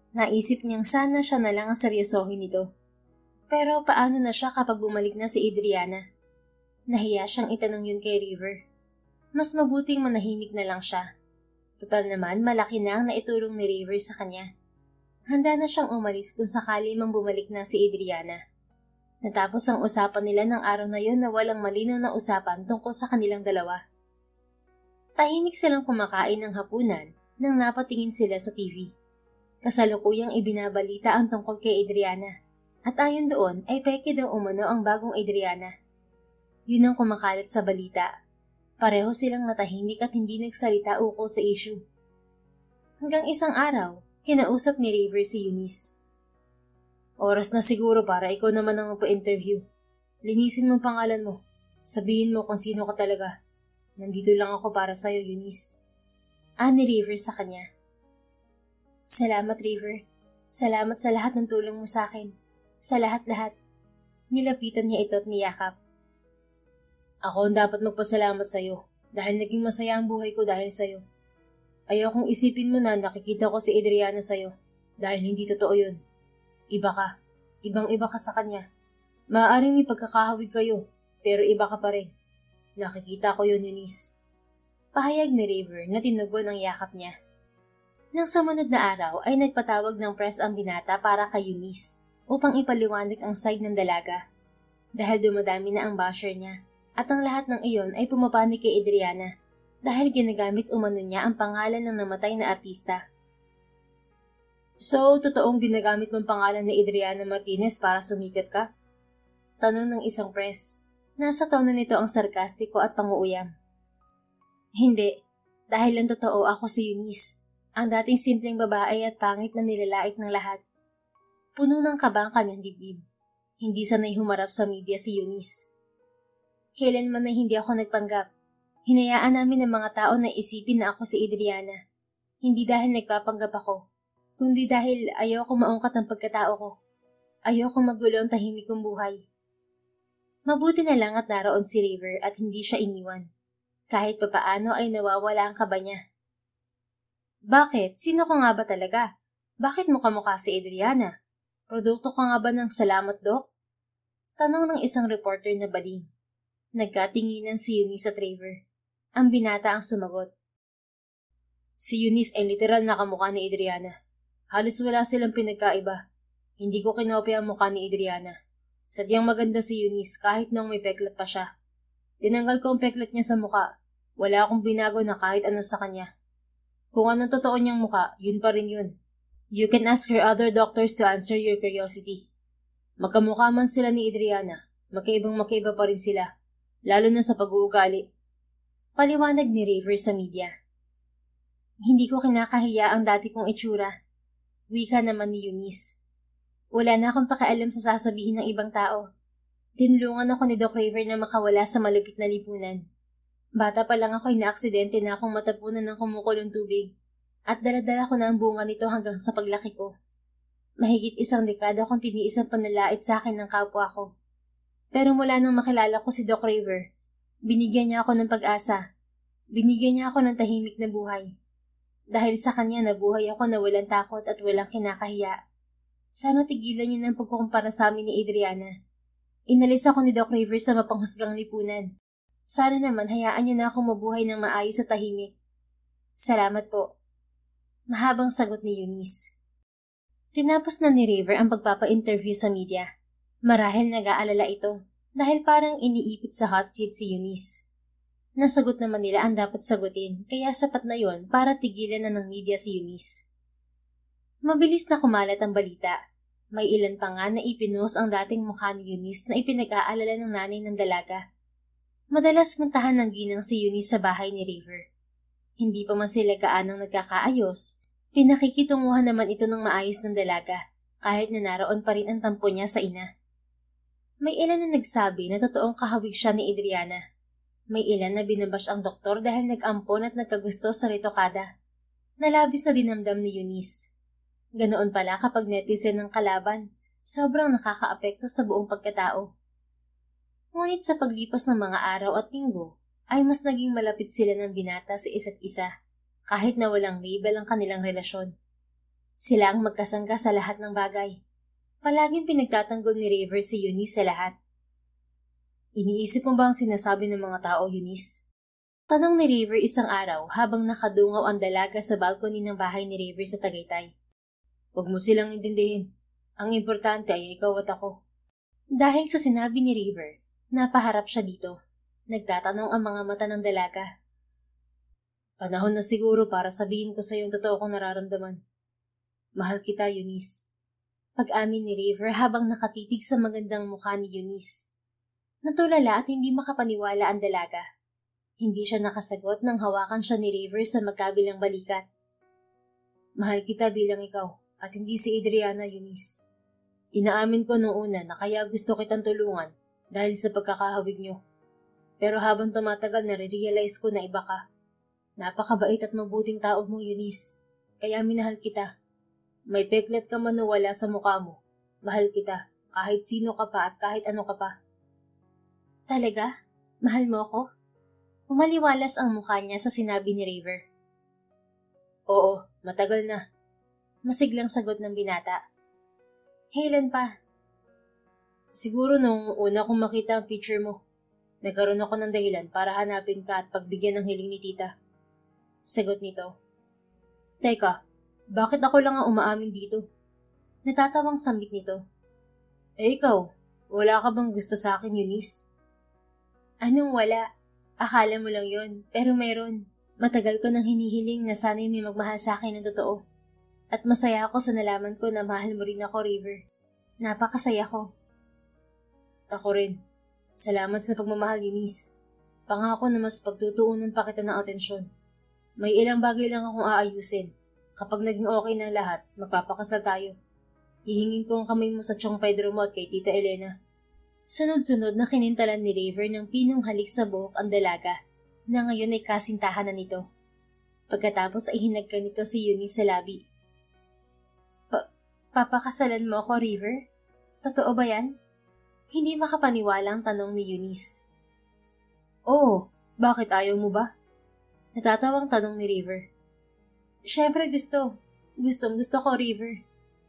Naisip niyang sana siya na lang ang seryosohin nito. Pero paano na siya kapag bumalik na si Adriana? Nahiya siyang itanong yun kay River. Mas mabuting manahimik na lang siya. Total naman, malaki na ang naitulong ni River sa kanya. Handa na siyang umalis kung sakali mang bumalik na si Adriana. Natapos ang usapan nila ng araw na yun na walang malinaw na usapan tungkol sa kanilang dalawa. Tahimik silang kumakain ng hapunan nang napatingin sila sa TV. Kasalukuyang ibinabalita ang tungkol kay Adriana. At ayon doon ay peke daw umano ang bagong Adriana. Yun ang kumakalat sa balita. Pareho silang natahimik at hindi nagsalita ukol sa issue. Hanggang isang araw, kinausap ni River si Eunice. Oras na siguro para ikaw naman ang magpa-interview. Linisin mo pangalan mo. Sabihin mo kung sino ka talaga. Nandito lang ako para sa'yo, Eunice. Ni River sa kanya. Salamat, River. Salamat sa lahat ng tulong mo sa akin. Sa lahat-lahat. Nilapitan niya ito at niyakap. Ako ang dapat magpasalamat sa'yo dahil naging masaya ang buhay ko dahil sa'yo. Ayokong isipin mo na nakikita ko si Adriana sa'yo dahil hindi totoo yun. Iba ka. Ibang-iba ka sa kanya. Maaaring may pagkakahawig kayo, pero iba ka pa rin. Nakikita ko yun, Eunice. Pahayag ni River na tinugon ang yakap niya. Nang sumunod na araw ay nagpatawag ng press ang binata para kay Eunice upang ipaliwanag ang side ng dalaga. Dahil dumadami na ang basher niya at ang lahat ng iyon ay pumapanig kay Adriana dahil ginagamit umano niya ang pangalan ng namatay na artista. So, totoong ginagamit mong pangalan ni Adriana Martinez para sumikat ka? Tanong ng isang press. Nasa tono nito ang sarkastiko at panguuyam. Hindi, dahil ang totoo ako si Eunice, ang dating simpleng babae at pangit na nilalait ng lahat. Puno ng kaba ang kanyang dibdib. Hindi sanay humarap sa media si Eunice. Kailanman na hindi ako nagpanggap. Hinayaan namin ng mga tao na isipin na ako si Adriana. Hindi dahil nagpapanggap ako, kundi dahil ayaw ko maungkat ang pagkatao ko. Ayaw ko magulo ang tahimik kong buhay. Mabuti na lang at naroon si River at hindi siya iniwan. Kahit papaano ay nawawala ang kaba niya. Bakit? Sino ko nga ba talaga? Bakit mukha-mukha si Adriana? Produkto ka nga ba ng salamat, Doc? Tanong ng isang reporter na baling. Nagkatinginan si Eunice at River. Ang binata ang sumagot. Si Eunice ay literal na kamukha ni Adriana. Halos wala silang pinagkaiba. Hindi ko kinopya ang mukha ni Adriana. Sadyang maganda si Eunice kahit nung may peklat pa siya. Tinanggal ko ang peklat niya sa mukha. Wala akong binago na kahit ano sa kanya. Kung anong totoo niyang mukha, yun pa rin yun. You can ask her other doctors to answer your curiosity. Magkamukha man sila ni Adriana, magkaibang-magkaiba pa rin sila, lalo na sa pag-uugali. Paliwanag ni River sa media. Hindi ko kinakahiya ang dati kong itsura. Wika naman ni Eunice. Wala na akong pakialam sa sasabihin ng ibang tao. Tinulungan ako ni Doc River na makawala sa malupit na lipunan. Bata pa lang ako ay naaksidente na akong matapunan ng kumukulong tubig at daladala ko na ang bunga nito hanggang sa paglaki ko. Mahigit 1 dekada akong tiniis ang panlalait sa akin ng kapwa ko. Pero mula nang makilala ko si Doc River, binigyan niya ako ng pag-asa. Binigyan niya ako ng tahimik na buhay. Dahil sa kanya nabuhay ako na walang takot at walang kinakahiya. Sana tigilan niyo ng pagkukumpara sa amin ni Adriana. Inalis ako ni Doc River sa mapanghusgang lipunan. Sana naman hayaan niyo na ako mabuhay ng maayos at tahimik. Salamat po. Mahabang sagot ni Eunice. Tinapos na ni River ang pagpapa-interview sa media. Marahil nag-aalala ito dahil parang iniipit sa hot seat si Eunice. Nasagot naman nila ang dapat sagutin kaya sapat na yon para tigilan na ng media si Eunice. Mabilis na kumalat ang balita. May ilan pa nga na ipinost ang dating mukha ni Eunice na ipinag-aalala ng nanay ng dalaga. Madalas muntahan ng ginang si Eunice sa bahay ni River. Hindi pa man sila gaanong nagkakaayos, pinakikitunguhan naman ito ng maayos ng dalaga kahit na naroon pa rin ang tampo niya sa ina. May ilan na nagsabi na totoong kahawig siya ni Adriana. May ilan na binabash ang doktor dahil nag-ampon at nagkagusto sa retokada. Nalabis na dinamdam ni Eunice. Ganoon pala kapag netizen ng kalaban, sobrang nakakaapekto sa buong pagkatao. Ngunit sa paglipas ng mga araw at linggo, ay mas naging malapit sila ng binata sa isa't isa, kahit na walang label ang kanilang relasyon. Sila ang magkasangga sa lahat ng bagay. Palaging pinagtatanggol ni River si Eunice sa lahat. Iniisip mo ba ang sinasabi ng mga tao, Eunice? Tanong ni River isang araw habang nakadungaw ang dalaga sa balcony ng bahay ni River sa Tagaytay. Huwag mo silang intindihin. Ang importante ay ikaw at ako. Dahil sa sinabi ni River, napaharap siya dito. Nagtatanong ang mga mata ng dalaga. Panahon na siguro para sabihin ko sa iyo ang totoo kong nararamdaman. Mahal kita, Eunice. Pag-amin ni River habang nakatitig sa magandang mukha ni Eunice. Natulala at hindi makapaniwala ang dalaga. Hindi siya nakasagot nang hawakan siya ni River sa magkabilang balikat. Mahal kita bilang ikaw at hindi si Adriana, Eunice. Inaamin ko noong una na kaya gusto kitang tulungan dahil sa pagkakahawig niyo. Pero habang tumatagal nare-realize ko na iba ka. Napakabait at mabuting tao mo, Eunice. Kaya minahal kita. May peklet ka man o wala sa mukha mo. Mahal kita, kahit sino ka pa at kahit ano ka pa. Talaga? Mahal mo ako? Umaliwalas ang mukha niya sa sinabi ni River. Oo, matagal na. Masiglang sagot ng binata. Kailan pa? Siguro nung una kong makita ang picture mo. Nagkaroon ako ng dahilan para hanapin ka at pagbigyan ng hiling ni tita. Sagot nito. Teka, bakit ako lang ang umaamin dito? Natatawang sambit nito. Ikaw, wala ka bang gusto sa akin, Eunice? Anong wala? Akala mo lang yon, pero meron. Matagal ko nang hinihiling na sana'y may magmahal sa akin ng totoo. At masaya ako sa nalaman ko na mahal mo rin ako, River. Napakasaya ko. Ako rin. Salamat sa pagmamahal, Eunice. Pangako na mas pagtutuunan pa kita ng atensyon. May ilang bagay lang akong aayusin. Kapag naging okay na lahat, magpapakasal tayo. Hihingin ko ang kamay mo sa Chong Pedro mo at kay Tita Elena. Sunod-sunod na kinintalan ni River ng pinong halik sa buhok ang dalaga, na ngayon ay kasintahan na nito. Pagkatapos ay hinagkan nito si Eunice sa labi. Papakasalan mo ako, River? Totoo ba yan? Hindi makapaniwala ang tanong ni Eunice. Oo, bakit ayaw mo ba? Natatawang tanong ni River. Siyempre gusto. Gusto ko, River.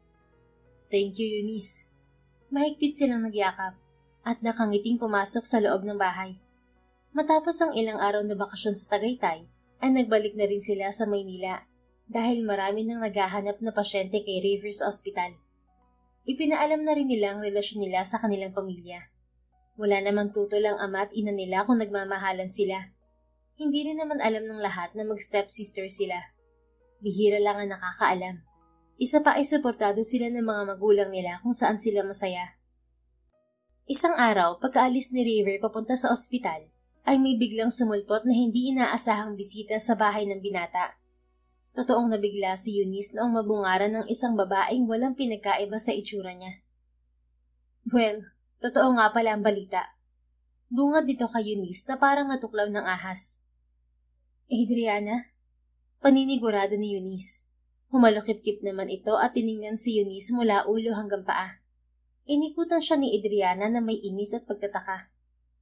Thank you, Eunice. Mahigpit silang nagyakap at nakangiting pumasok sa loob ng bahay. Matapos ang ilang araw na bakasyon sa Tagaytay, ay nagbalik na rin sila sa Maynila dahil marami nang naghahanap na pasyente kay River sa ospital. Ipinaalam na rin nila ang relasyon nila sa kanilang pamilya. Wala namang tutol ang ama at ina nila kung nagmamahalan sila. Hindi rin naman alam ng lahat na mag-stepsister sila. Bihira lang ang nakakaalam. Isa pa ay suportado sila ng mga magulang nila kung saan sila masaya. Isang araw, pagkaalis ni River papunta sa ospital, ay may biglang sumulpot na hindi inaasahang bisita sa bahay ng binata. Totoong nabigla si Eunice noong mabungaran ng isang babaeng walang pinagkaiba sa itsura niya. Well, totoo nga pala ang balita. Bungad dito kay Eunice na parang natuklaw ng ahas. Adriana? Paninigurado ni Eunice. Humalukip-kip naman ito at tiningnan si Eunice mula ulo hanggang paa. Inikutan siya ni Adriana na may inis at pagtataka.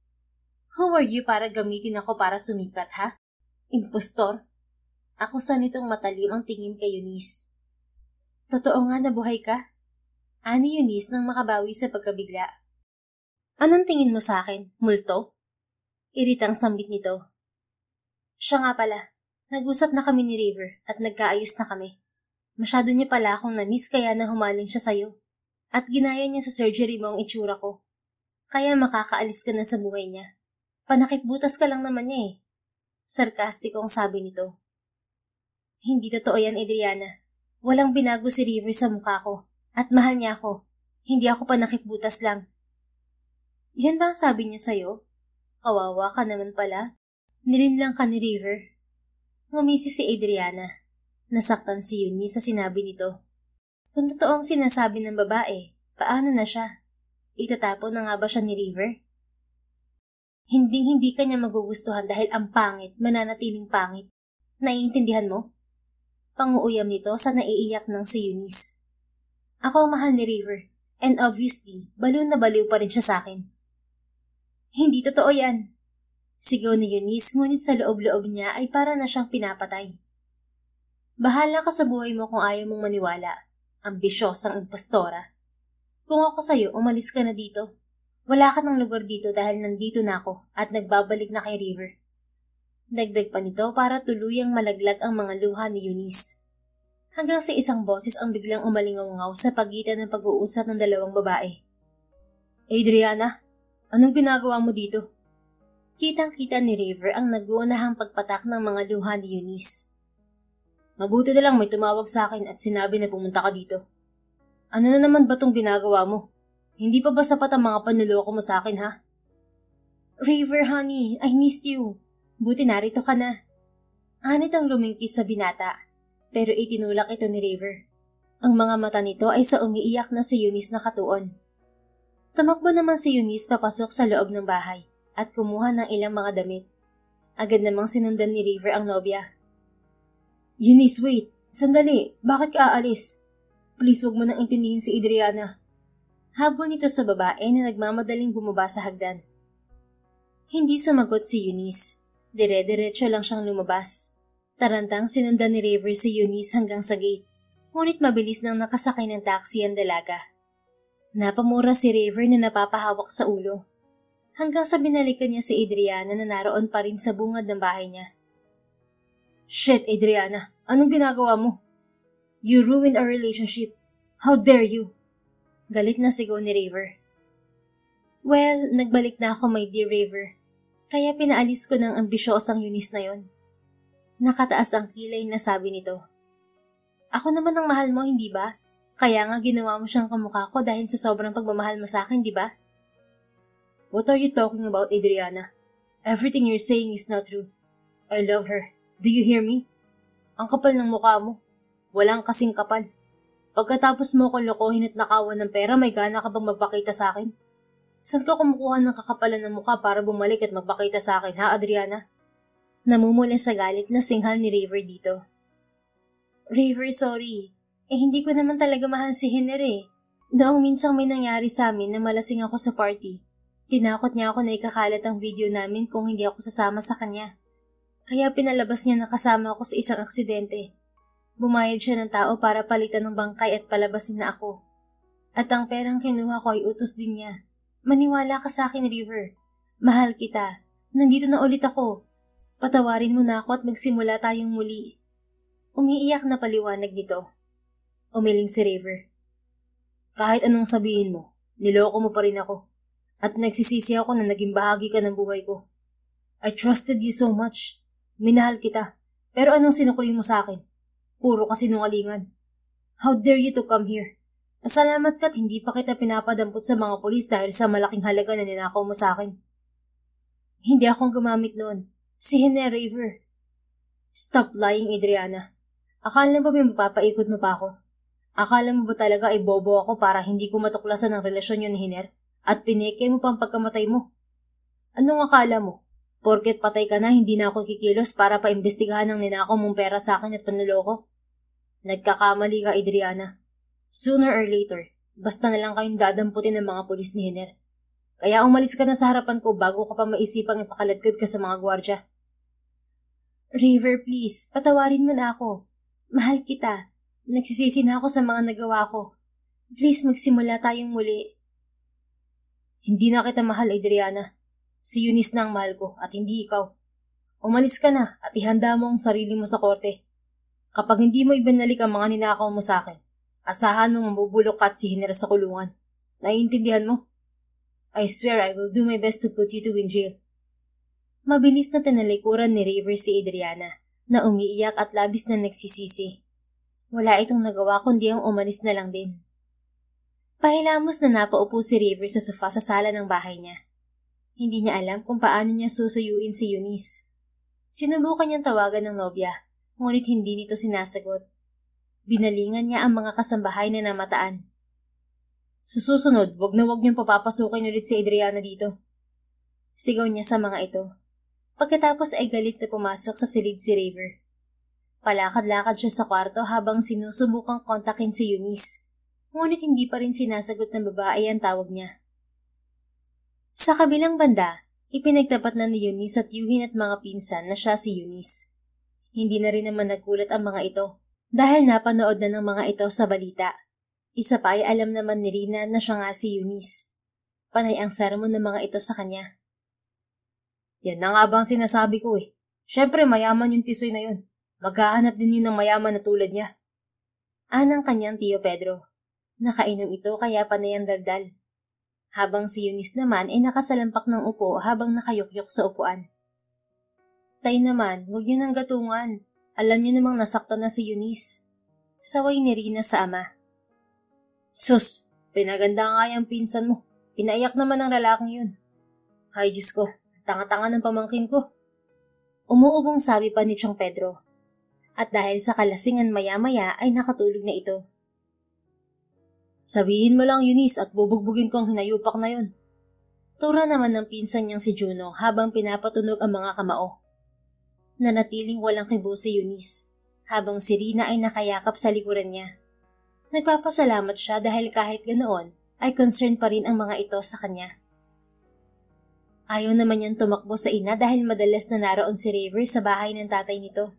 Who are you para gamitin ako para sumikat, ha? Impostor? Ako sa nitong matalim ang tingin kay Eunice. Totoo nga na buhay ka? Ani Eunice nang makabawi sa pagkabigla. Anong tingin mo sa akin, multo? Iritang sambit nito. Siya nga pala. Nag-usap na kami ni River at nagkaayos na kami. Masyado niya pala akong na-miss kaya na humaling siya sa'yo. At ginaya niya sa surgery mo ang itsura ko. Kaya makakaalis ka na sa buhay niya. Panakipbutas ka lang naman niya eh. Sarkastikong sabi nito. Hindi totoo yan, Adriana. Walang binago si River sa mukha ko. At mahal niya ako. Hindi ako panakipbutas lang. Yan ba ang sabi niya sa'yo? Kawawa ka naman pala. Nilinlang ka ni River. Ngumisi si Adriana. Nasaktan si Eunice sa sinabi nito. Kung totoong sinasabi ng babae, paano na siya? Itatapon na nga ba siya ni River? Hinding-hindi ka niya magugustuhan dahil ang pangit, mananatiling pangit. Naiintindihan mo? Panguuyam nito sa naiiyak ng si Eunice. Ako ang mahal ni River, and obviously, baliw na baliw pa rin siya sa akin. Hindi totoo yan. Sigaw ni Eunice ngunit sa loob-loob niya ay para na siyang pinapatay. Bahala ka sa buhay mo kung ayaw mong maniwala. Ambisyosang impostora. Kung ako sa'yo, umalis ka na dito. Wala ka ng lugar dito dahil nandito na ako at nagbabalik na kay River. Dagdag pa nito para tuluyang malaglag ang mga luha ni Eunice. Hanggang sa isang boses ang biglang umalingaw-ngaw sa pagitan ng pag-uusap ng dalawang babae. Adriana, anong ginagawa mo dito? Kitang-kita ni River ang nag-uunahang pagpatak ng mga luha ni Eunice. Mabuti na lang may tumawag sa akin at sinabi na pumunta ka dito. Ano na naman ba tong ginagawa mo? Hindi pa ba sapat ang mga panluloko mo sa akin, ha? River, honey, I missed you. Buti narito ka na. Anit ang lumingkis sa binata, pero itinulak ito ni River. Ang mga mata nito ay sa umiiyak na si Eunice na katuon. Tumakbo naman si Eunice papasok sa loob ng bahay at kumuha ng ilang mga damit. Agad namang sinundan ni River ang nobya. Eunice, wait. Sandali. Bakit ka aalis? Please huwag mo nang intindihin si Adriana. Habol nito sa babae na nagmamadaling bumaba sa hagdan. Hindi sumagot si Eunice. Dire-diretso lang siyang lumabas. Tarantang sinundan ni River si Eunice hanggang sa gate. Ngunit mabilis nang nakasakay ng taxi ang dalaga. Napamura si River na napapahawak sa ulo. Hanggang sa binalikan niya si Adriana na naroon pa rin sa bungad ng bahay niya. Shit, Adriana. Anong ginagawa mo? You ruined our relationship. How dare you? Galit na sigaw ni River. Well, nagbalik na ako, my dear River. Kaya pinaalis ko ng ambisyosang Eunice na yon. Nakataas ang kilay na sabi nito. Ako naman ang mahal mo, hindi ba? Kaya nga ginawa mo siyang kamukha ko dahil sa sobrang pagmamahal mo sa akin, di ba? What are you talking about, Adriana? Everything you're saying is not true. I love her. Do you hear me? Ang kapal ng mukha mo. Walang kasing kapal. Pagkatapos mo akong lokohin at nakawan ng pera, may gana ka bang magpakita sa akin? Saan ka kumukuha ng kakapalan ng mukha para bumalik at magpakita sa akin, ha, Adriana? Namumula sa galit na singhal ni River dito. River, sorry. Hindi ko naman talaga mahal si Hiner eh. Noong minsang may nangyari sa amin na malasing ako sa party, tinakot niya ako na ikakalat ang video namin kung hindi ako sasama sa kanya. Kaya pinalabas niya na kasama ako sa isang aksidente. Bumayad siya ng tao para palitan ng bangkay at palabasin na ako. At ang perang kinuha ko ay utos din niya. Maniwala ka sa akin, River. Mahal kita. Nandito na ulit ako. Patawarin mo na ako at magsimula tayong muli. Umiiyak na paliwanag nito. Umiling si River. Kahit anong sabihin mo, niloko mo pa rin ako. At nagsisisi ako na naging bahagi ka ng buhay ko. I trusted you so much. Minahal kita. Pero anong sinukli mo sa akin? Puro kasinungalingan. How dare you to come here? Pasalamat ka't hindi pa kita pinapadampot sa mga polis dahil sa malaking halaga na ninakaw mo sa akin. Hindi akong gumamit noon. Si Hiner, River. Stop lying, Adriana. Akala mo ba mapapaikot mo pa ako? Akala mo ba talaga ay bobo ako para hindi ko matuklasan ang relasyon yun ni Hiner at pineke mo pa ang pagkamatay mo? Anong akala mo? Porket patay ka na, hindi na ako kikilos para paimbestigahan ang ninakaw mong pera sa akin at panloloko? Nagkakamali ka, Adriana. Sooner or later, basta na lang kayong dadamputin ng mga pulis ni Hiner. Kaya umalis ka na sa harapan ko bago ka pa maisipang ipakaladkad ka sa mga gwardya. River, please, patawarin mo na ako. Mahal kita. Nagsisisi na ako sa mga nagawa ko. Please, magsimula tayong muli. Hindi na kita mahal, Adriana. Si Eunice na ang mahal ko at hindi ikaw. Umalis ka na at ihanda mo ang sarili mo sa korte. Kapag hindi mo ibinalik ang mga ninakaw mo sa akin, asahan mo mabubulok ka at si Hiner sa kulungan. Naiintindihan mo? I swear I will do my best to put you to in jail. Mabilis na tinalikuran ni River si Adriana na umiiyak at labis na nagsisisi. Wala itong nagawa kundi ang umalis na lang din. Pahilamos na napaupo si River sa sofa sa sala ng bahay niya. Hindi niya alam kung paano niya susuyuin si Eunice. Sinubukan niyang tawagan ng nobya, ngunit hindi nito sinasagot. Binalingan niya ang mga kasambahay na namataan. Sa susunod, wag niyong papapasukin ulit si Adriana dito. Sigaw niya sa mga ito. Pagkatapos ay galit na pumasok sa silid si River. Palakad-lakad siya sa kwarto habang sinusubukang kontakin si Eunice, ngunit hindi pa rin sinasagot ng babae ang tawag niya. Sa kabilang banda, ipinagtapat na ni Eunice at Yuhin at mga pinsan na siya si Eunice. Hindi na rin naman nagulat ang mga ito Dahil napanood na ng mga ito sa balita. Isa pa ay alam naman ni Rina na siya nga si Eunice. Panay ang sermon ng mga ito sa kanya. Yan na nga bang sinasabi ko eh. Siyempre mayaman yung tisoy na yun. Maghahanap din yun ng mayaman na tulad niya. Anang kanyang tiyo Pedro. Nakainom ito kaya panay ang daldal. Habang si Eunice naman ay nakasalampak ng upo habang nakayukyok sa upuan. Tay naman, huwag niyo nang gatungan. Alam niyo namang nasaktan na si Eunice. Saway ni Rina sa ama. Sus, pinaganda nga yung pinsan mo. Pinaiyak naman ng lalaking yun. Hay Diyos ko, tanga-tanga ng pamangkin ko. Umuubong sabi pa ni Chong Pedro. At dahil sa kalasingan maya-maya ay nakatulog na ito. Sabihin mo lang Eunice at bubugbugin ko ang hinayupak na yun. Tura naman ng pinsan niyang si Juno habang pinapatunog ang mga kamao. Nanatiling walang kibo si Eunice habang si Rina ay nakayakap sa likuran niya. Nagpapasalamat siya dahil kahit ganoon ay concerned pa rin ang mga ito sa kanya. Ayaw naman niyang tumakbo sa ina dahil madalas na naroon si River sa bahay ng tatay nito.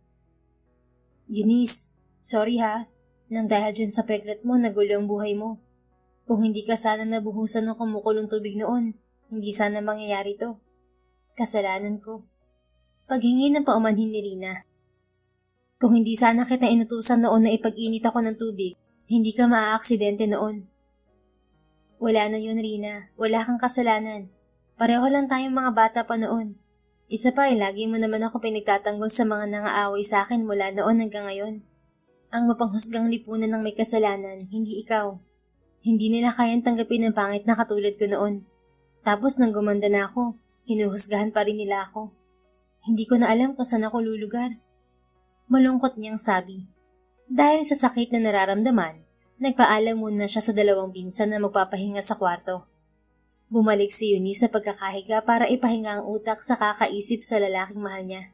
Eunice, sorry ha, nang dahil dyan sa peklat mo nagulo ang buhay mo. Kung hindi ka sana nabuhusan ng kumukulong tubig noon, hindi sana mangyayari to. Kasalanan ko. Paghingi ng paumanhin ni Rina. Kung hindi sana kita inutusan noon na ipag-init ako ng tubig, hindi ka maaaksidente noon. Wala na yun, Rina. Wala kang kasalanan. Pareho lang tayong mga bata pa noon. Isa pa lagi mo naman ako pinagtatanggol sa mga nangaaway sa akin mula noon hanggang ngayon. Ang mapanghusgang lipunan ng may kasalanan, hindi ikaw. Hindi nila kayang tanggapin ang pangit na katulad ko noon. Tapos nang gumanda na ako, hinuhusgahan pa rin nila ako. Hindi ko na alam kung saan ako lulugar. Malungkot niyang sabi. Dahil sa sakit na nararamdaman, nagpaalam muna siya sa dalawang pinsan na magpapahinga sa kwarto. Bumalik si Eunice sa pagkakahiga para ipahinga ang utak sa kakaisip sa lalaking mahal niya.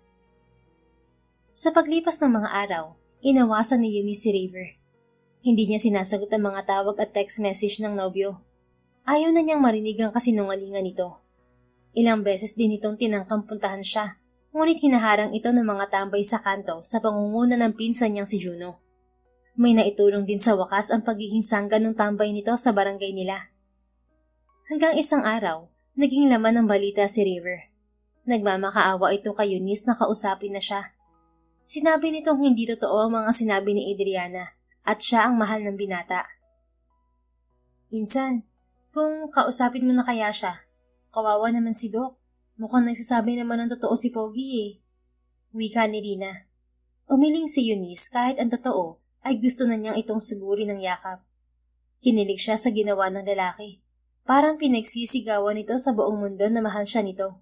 Sa paglipas ng mga araw, inawasan ni Eunice si River. Hindi niya sinasagot ang mga tawag at text message ng nobyo. Ayaw na niyang marinig ang kasinungalingan nito. Ilang beses din itong tinangkang puntahan siya, ngunit hinaharang ito ng mga tambay sa kanto sa pangunguna ng pinsan niyang si Juno. May naitulong din sa wakas ang pagiging sangga ng tambay nito sa barangay nila. Hanggang isang araw, naging laman ng balita si River. Nagmamakaawa ito kay Eunice na kausapin na siya. Sinabi nitong hindi totoo ang mga sinabi ni Adriana at siya ang mahal ng binata. Insan, kung kausapin mo na kaya siya, kawawa naman si Doc. Mukhang nagsasabi naman ng totoo si Pogi eh. Wika ni Rina. Umiling si Eunice kahit ang totoo ay gusto na niyang itong suguri ng yakap. Kinilig siya sa ginawa ng lalaki. Parang pinagsisigawan nito sa buong mundo na mahal siya nito.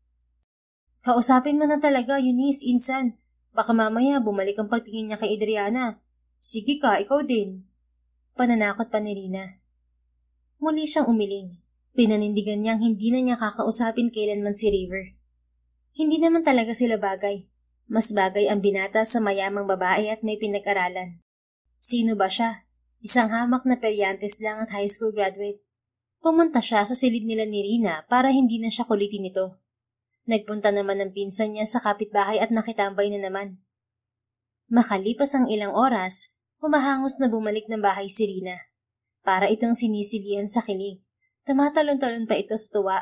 Kausapin mo na talaga, Eunice, insan. Baka mamaya bumalik ang pagtingin niya kay Adriana. Sige ka, ikaw din. Pananakot pa ni Rina. Muli siyang umiling. Pinanindigan niyang hindi na niya kakausapin kailanman si River. Hindi naman talaga sila bagay. Mas bagay ang binata sa mayamang babae at may pinag-aralan. Sino ba siya? Isang hamak na peryantes lang at high school graduate. Pumunta siya sa silid nila ni Rina para hindi na siya kulitin nito. Nagpunta naman ng pinsan niya sa kapitbahay at nakitambay na naman. Makalipas ang ilang oras, humahangos na bumalik ng bahay si Rina. Para itong sinisilihan sa kilig. Tumatalon-talon pa ito sa tuwa.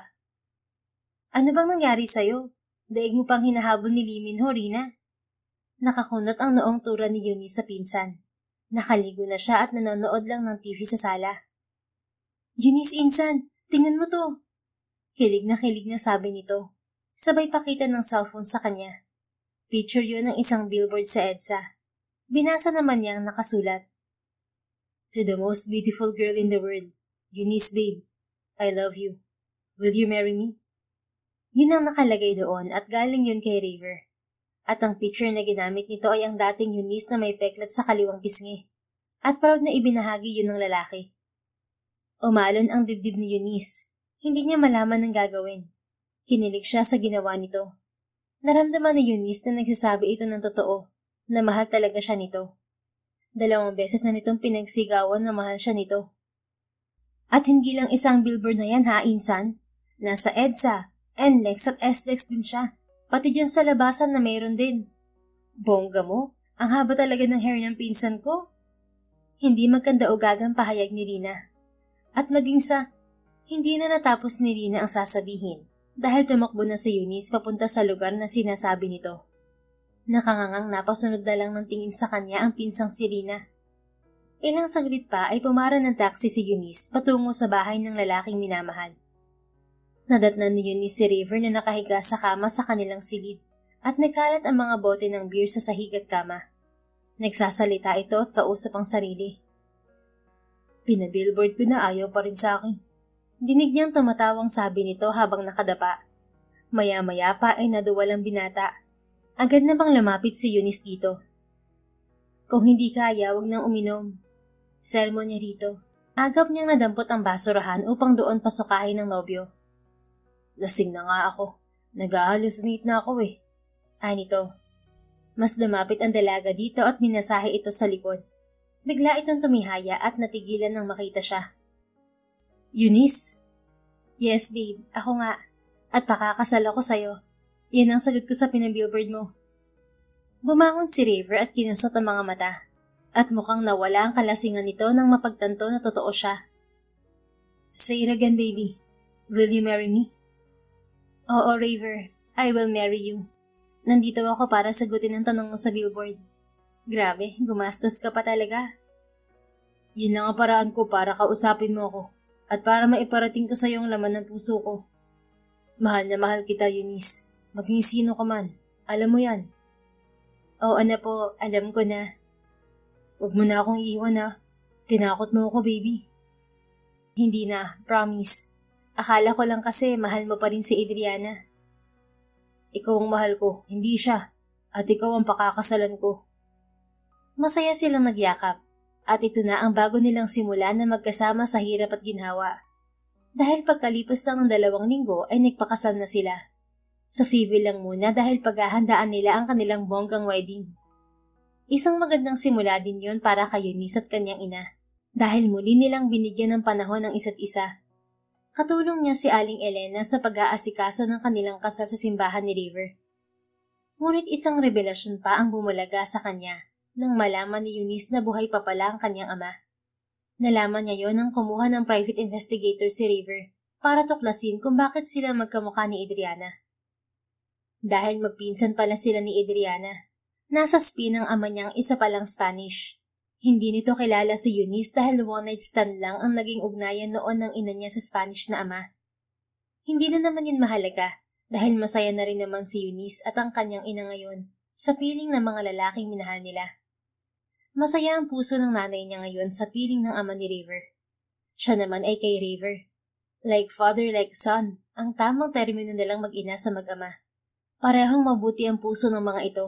Ano bang nangyari sa'yo? Daig mo pang hinahabol ni Liminho, Rina? Nakakunot ang noong tura ni Eunice sa pinsan. Nakaligo na siya at nanonood lang ng TV sa sala. Eunice, insan, tingnan mo to. Kilig na sabi nito. Sabay pakita ng cellphone sa kanya. Picture yun ng isang billboard sa EDSA. Binasa naman niyang nakasulat. To the most beautiful girl in the world, Eunice babe, I love you. Will you marry me? Yun ang nakalagay doon at galing yun kay River. At ang picture na ginamit nito ay ang dating Eunice na may peklat sa kaliwang pisngi. At proud na ibinahagi yun ng lalaki. Umalon ang dibdib ni Eunice. Hindi niya malaman ang gagawin. Kinilig siya sa ginawa nito. Naramdaman ni Eunice na nagsasabi ito ng totoo, na mahal talaga siya nito. 2 beses na nitong pinagsigawan na mahal siya nito. At hindi lang isang billboard na yan ha, insan. Nasa EDSA, NLEX at SLEX din siya. Pati dyan sa labasan na mayroon din. Bongga mo, Ang haba talaga ng hair ng pinsan ko. Hindi magkanda-ugagang pahayag ni Rina. At maging sa, hindi na natapos ni Rina ang sasabihin dahil tumakbo na si Eunice papunta sa lugar na sinasabi nito. Nakangangang napasunod na lang ng tingin sa kanya ang pinsang si Rina. Ilang saglit pa ay pumara ng taxi si Eunice patungo sa bahay ng lalaking minamahal. Nadatnan ni Eunice si River na nakahiga sa kama sa kanilang silid at nagkalat ang mga bote ng beer sa sahig at kama. Nagsasalita ito at kausap ang sarili. Pinabillboard ko na ayaw pa rin sa akin. Dinig niyang tumatawang sabi nito habang nakadapa. Maya-maya pa ay naduwalang binata. Agad na bang lumapit si Eunice dito. Kung hindi kaya, wag nang uminom. Sermon niya rito. Agap niyang nadampot ang basurahan upang doon pasukahin ng nobyo. Lasing na nga ako. Nag-halusinate na ako eh. Nito. Mas lumapit ang dalaga dito at minasahe ito sa likod. Bigla itong tumihaya at natigilan nang makita siya. Eunice? Yes babe, ako nga. At pakakasal ako sa'yo. Yan ang sagot ko sa pinabillboard mo. Bumangon si River at kinusot ang mga mata. At mukhang nawala ang kalasingan nito nang mapagtanto na totoo siya. Say it again, baby. Will you marry me? Oo, River. I will marry you. Nandito ako para sagutin ang tanong mo sa billboard. Grabe, gumastos ka pa talaga. Yun lang ang paraan ko para kausapin mo ako at para maiparating ko sa iyo ang laman ng puso ko. Mahal na mahal kita, Eunice. Maging sino ka man. Alam mo yan. Oo na po, alam ko na. Huwag mo na akong iwan ha. Tinakot mo ako, baby. Hindi na, promise. Akala ko lang kasi mahal mo pa rin si Adriana. Ikaw ang mahal ko, hindi siya. At ikaw ang pakakasalan ko. Masaya silang nagyakap. At ito na ang bago nilang simula na magkasama sa hirap at ginhawa. Dahil pagkalipas lang ng 2 linggo ay nagpakasal na sila. Sa civil lang muna dahil paghahandaan nila ang kanilang bonggang wedding. Isang magandang simula din yon para kay Eunice at kanyang ina. Dahil muli nilang binigyan ng panahon ng isa't isa. Katulong niya si Aling Elena sa pag-aasikaso ng kanilang kasal sa simbahan ni River. Ngunit isang revelasyon pa ang bumulaga sa kanya nang malaman ni Eunice na buhay pa pala ang kanyang ama. Nalaman niya yon nang kumuha ng private investigator si River para tuklasin kung bakit sila magkamukha ni Adriana. Dahil magpinsan pala sila ni Adriana, nasa Spain ang ama niyang isa palang Spanish. Hindi nito kilala si Eunice dahil one-night stand lang ang naging ugnayan noon ng ina niya sa Spanish na ama. Hindi na naman yun mahalaga dahil masaya na rin naman si Eunice at ang kanyang ina ngayon sa piling ng mga lalaking minahal nila. Masaya ang puso ng nanay niya ngayon sa piling ng ama ni River. Siya naman ay kay River. Like father, like son, ang tamang termino nilang mag-ina sa mag-ama. Parehong mabuti ang puso ng mga ito.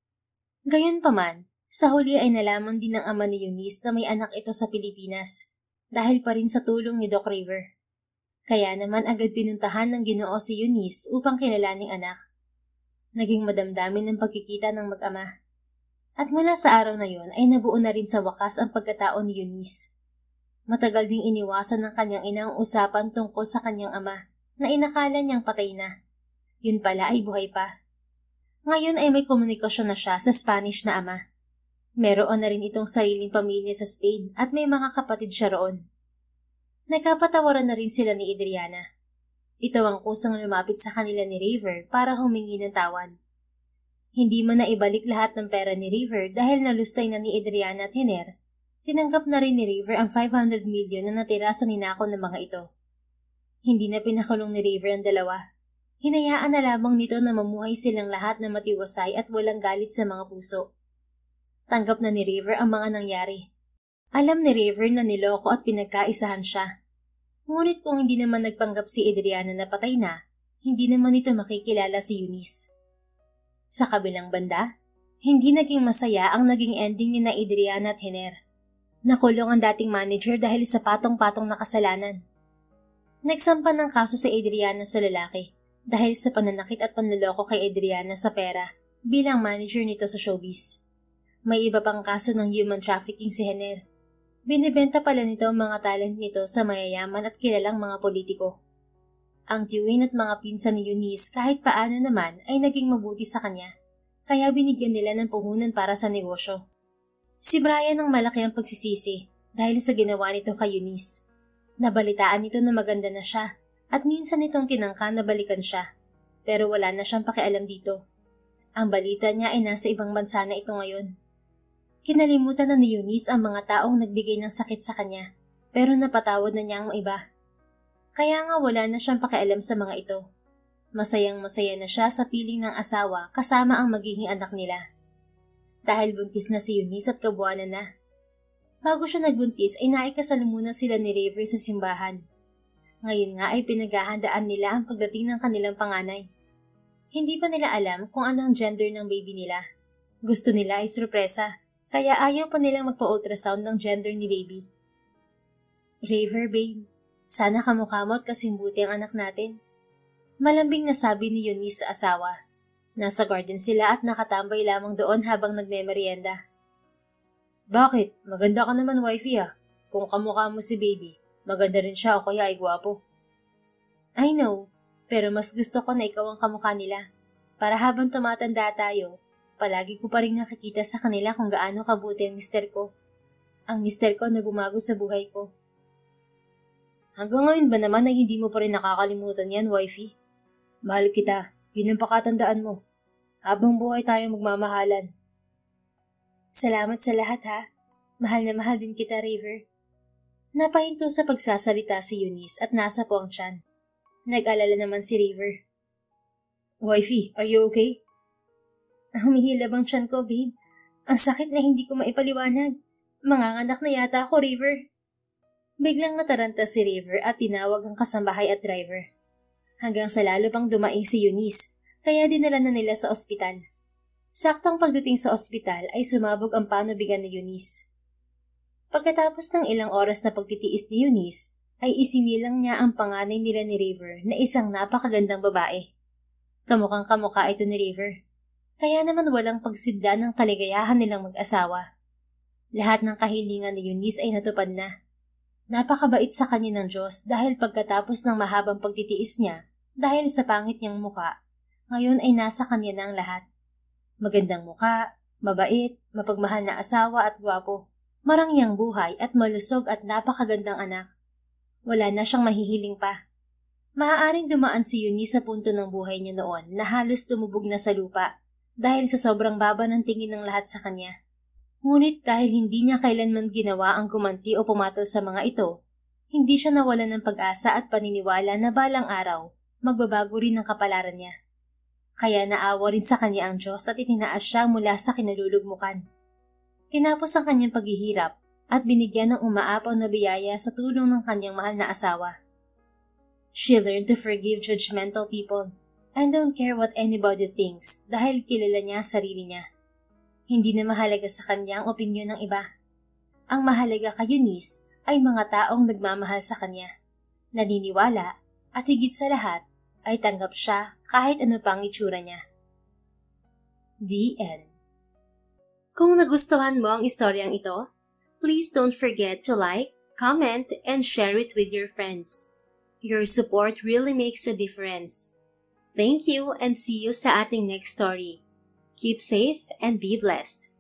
Gayunpaman, sa huli ay nalaman din ng ama ni Eunice na may anak ito sa Pilipinas dahil pa rin sa tulong ni Doc River. Kaya naman agad pinuntahan ng Ginoo si Eunice upang kilalaning anak. Naging madamdamin ang pagkikita ng mag-ama. At mula sa araw na yon ay nabuo na rin sa wakas ang pagkatao ni Eunice. Matagal ding iniwasan ng kanyang ina ang usapan tungkol sa kanyang ama na inakala niyang patay na. Yun pala ay buhay pa. Ngayon ay may komunikasyon na siya sa Spanish na ama. Meron na rin itong sariling pamilya sa Spain at may mga kapatid siya roon. Nagkapatawaran na rin sila ni Adriana. Ito ang kusang lumapit sa kanila ni River para humingi ng tawan. Hindi man na ibalik lahat ng pera ni River dahil nalustay na ni Adriana at Hiner. Tinanggap na rin ni River ang 500 million na natira sa ninakaw ng mga ito. Hindi na pinakulong ni River ang dalawa. Hinayaan na lamang nito na mamuhay silang lahat na matiwasay at walang galit sa mga puso. Tanggap na ni River ang mga nangyari. Alam ni River na niloko at pinagkaisahan siya. Ngunit kung hindi naman nagpanggap si Adriana na patay na, hindi naman ito makikilala si Eunice. Sa kabilang banda, hindi naging masaya ang naging ending ni na Adriana at Hiner. Nakulong ang dating manager dahil sa patong-patong na kasalanan. Nagsampa ng kaso si Adriana sa lalaki dahil sa pananakit at panloloko kay Adriana sa pera bilang manager nito sa showbiz. May iba pang kaso ng human trafficking si Hiner. Binibenta pala nito ang mga talent nito sa mayayaman at kilalang mga politiko. Ang tiyuhin at mga pinsan ni Eunice kahit paano naman ay naging mabuti sa kanya kaya binigyan nila ng puhunan para sa negosyo. Si Brian ang malaki ang pagsisisi dahil sa ginawa nito kay Eunice. Nabalitaan nito na maganda na siya at minsan nitong kinangka na balikan siya, pero wala na siyang pakialam dito. Ang balita niya ay nasa ibang bansa na ito ngayon. Kinalimutan na ni Eunice ang mga taong nagbigay ng sakit sa kanya, pero napatawad na niya ang iba. Kaya nga wala na siyang pakialam sa mga ito. Masayang-masaya na siya sa piling ng asawa kasama ang magiging anak nila. Dahil buntis na si Eunice at kabuanan na. Bago siya nagbuntis ay naikasal muna sila ni River sa simbahan. Ngayon nga ay pinaghahandaan nila ang pagdating ng kanilang panganay. Hindi pa nila alam kung ano ang gender ng baby nila. Gusto nila ay sorpresa, kaya ayaw pa nilang magpa-ultrasound ng gender ni baby. River, babe, sana kamukha mo at kasing buti ang anak natin. Malambing na sabi ni Eunice sa asawa. Nasa garden sila at nakatambay lamang doon habang nagme-merienda. Bakit? Maganda ka naman, wifey ah. Kung kamukha mo si baby, maganda rin siya o kaya ay gwapo. I know, pero mas gusto ko na ikaw ang kamukha nila. Para habang tumatanda tayo, palagi ko pa rin nakikita sa kanila kung gaano kabuti ang mister ko. Ang mister ko na bumago sa buhay ko. Hanggang ngayon ba naman ay hindi mo pa rin nakakalimutan yan, wifey? Mahal kita, yun ang pakatandaan mo. Habang buhay tayo magmamahalan. Salamat sa lahat ha. Mahal na mahal din kita, River. Napahinto sa pagsasalita si Eunice at nasa po ang tiyan. Nag-alala naman si River. Wifey, are you okay? Humihilab ang tiyan ko, babe. Ang sakit na hindi ko maipaliwanag. Manganganak na yata ako, River. Biglang nataranta si River at tinawag ang kasambahay at driver. Hanggang sa lalo pang dumaing si Eunice, kaya dinala na nila sa ospital. Saktang pagdating sa ospital ay sumabog ang panubigan ni Eunice. Pagkatapos ng ilang oras na pagtitiis ni Eunice, ay isinilang niya ang panganay nila ni River na isang napakagandang babae. Kamukhang kamukha ito ni River. Kaya naman walang pagsidla ng kaligayahan nilang mag-asawa. Lahat ng kahilingan ni Eunice ay natupad na. Napakabait sa kanya ng Diyos dahil pagkatapos ng mahabang pagtitiis niya, dahil sa pangit niyang muka, ngayon ay nasa kanya na ang lahat. Magandang muka, mabait, mapagmahal na asawa at gwapo, marangyang buhay at malusog at napakagandang anak. Wala na siyang mahihiling pa. Maaaring dumaan si Eunice sa punto ng buhay niya noon na halos tumubog na sa lupa dahil sa sobrang baba ng tingin ng lahat sa kanya. Ngunit dahil hindi niya kailanman ginawa ang gumanti o pumatol sa mga ito, hindi siya nawalan ng pag-asa at paniniwala na balang araw, magbabago rin ang kapalaran niya. Kaya naawa rin sa kanya ang Diyos at itinaas siya mula sa kinalulugmukan. Tinapos ang kanyang paghihirap at binigyan ng umaapaw na biyaya sa tulong ng kanyang mahal na asawa. She learned to forgive judgmental people and don't care what anybody thinks dahil kilala niya sarili niya. Hindi na mahalaga sa kanya ang opinyon ng iba. Ang mahalaga kay Eunice ay mga taong nagmamahal sa kanya, naniniwala at higit sa lahat ay tanggap siya kahit ano pang itsura niya. The End. Kung nagustuhan mo ang istoryang ito, please don't forget to like, comment, and share it with your friends. Your support really makes a difference. Thank you and see you sa ating next story. Keep safe and be blessed.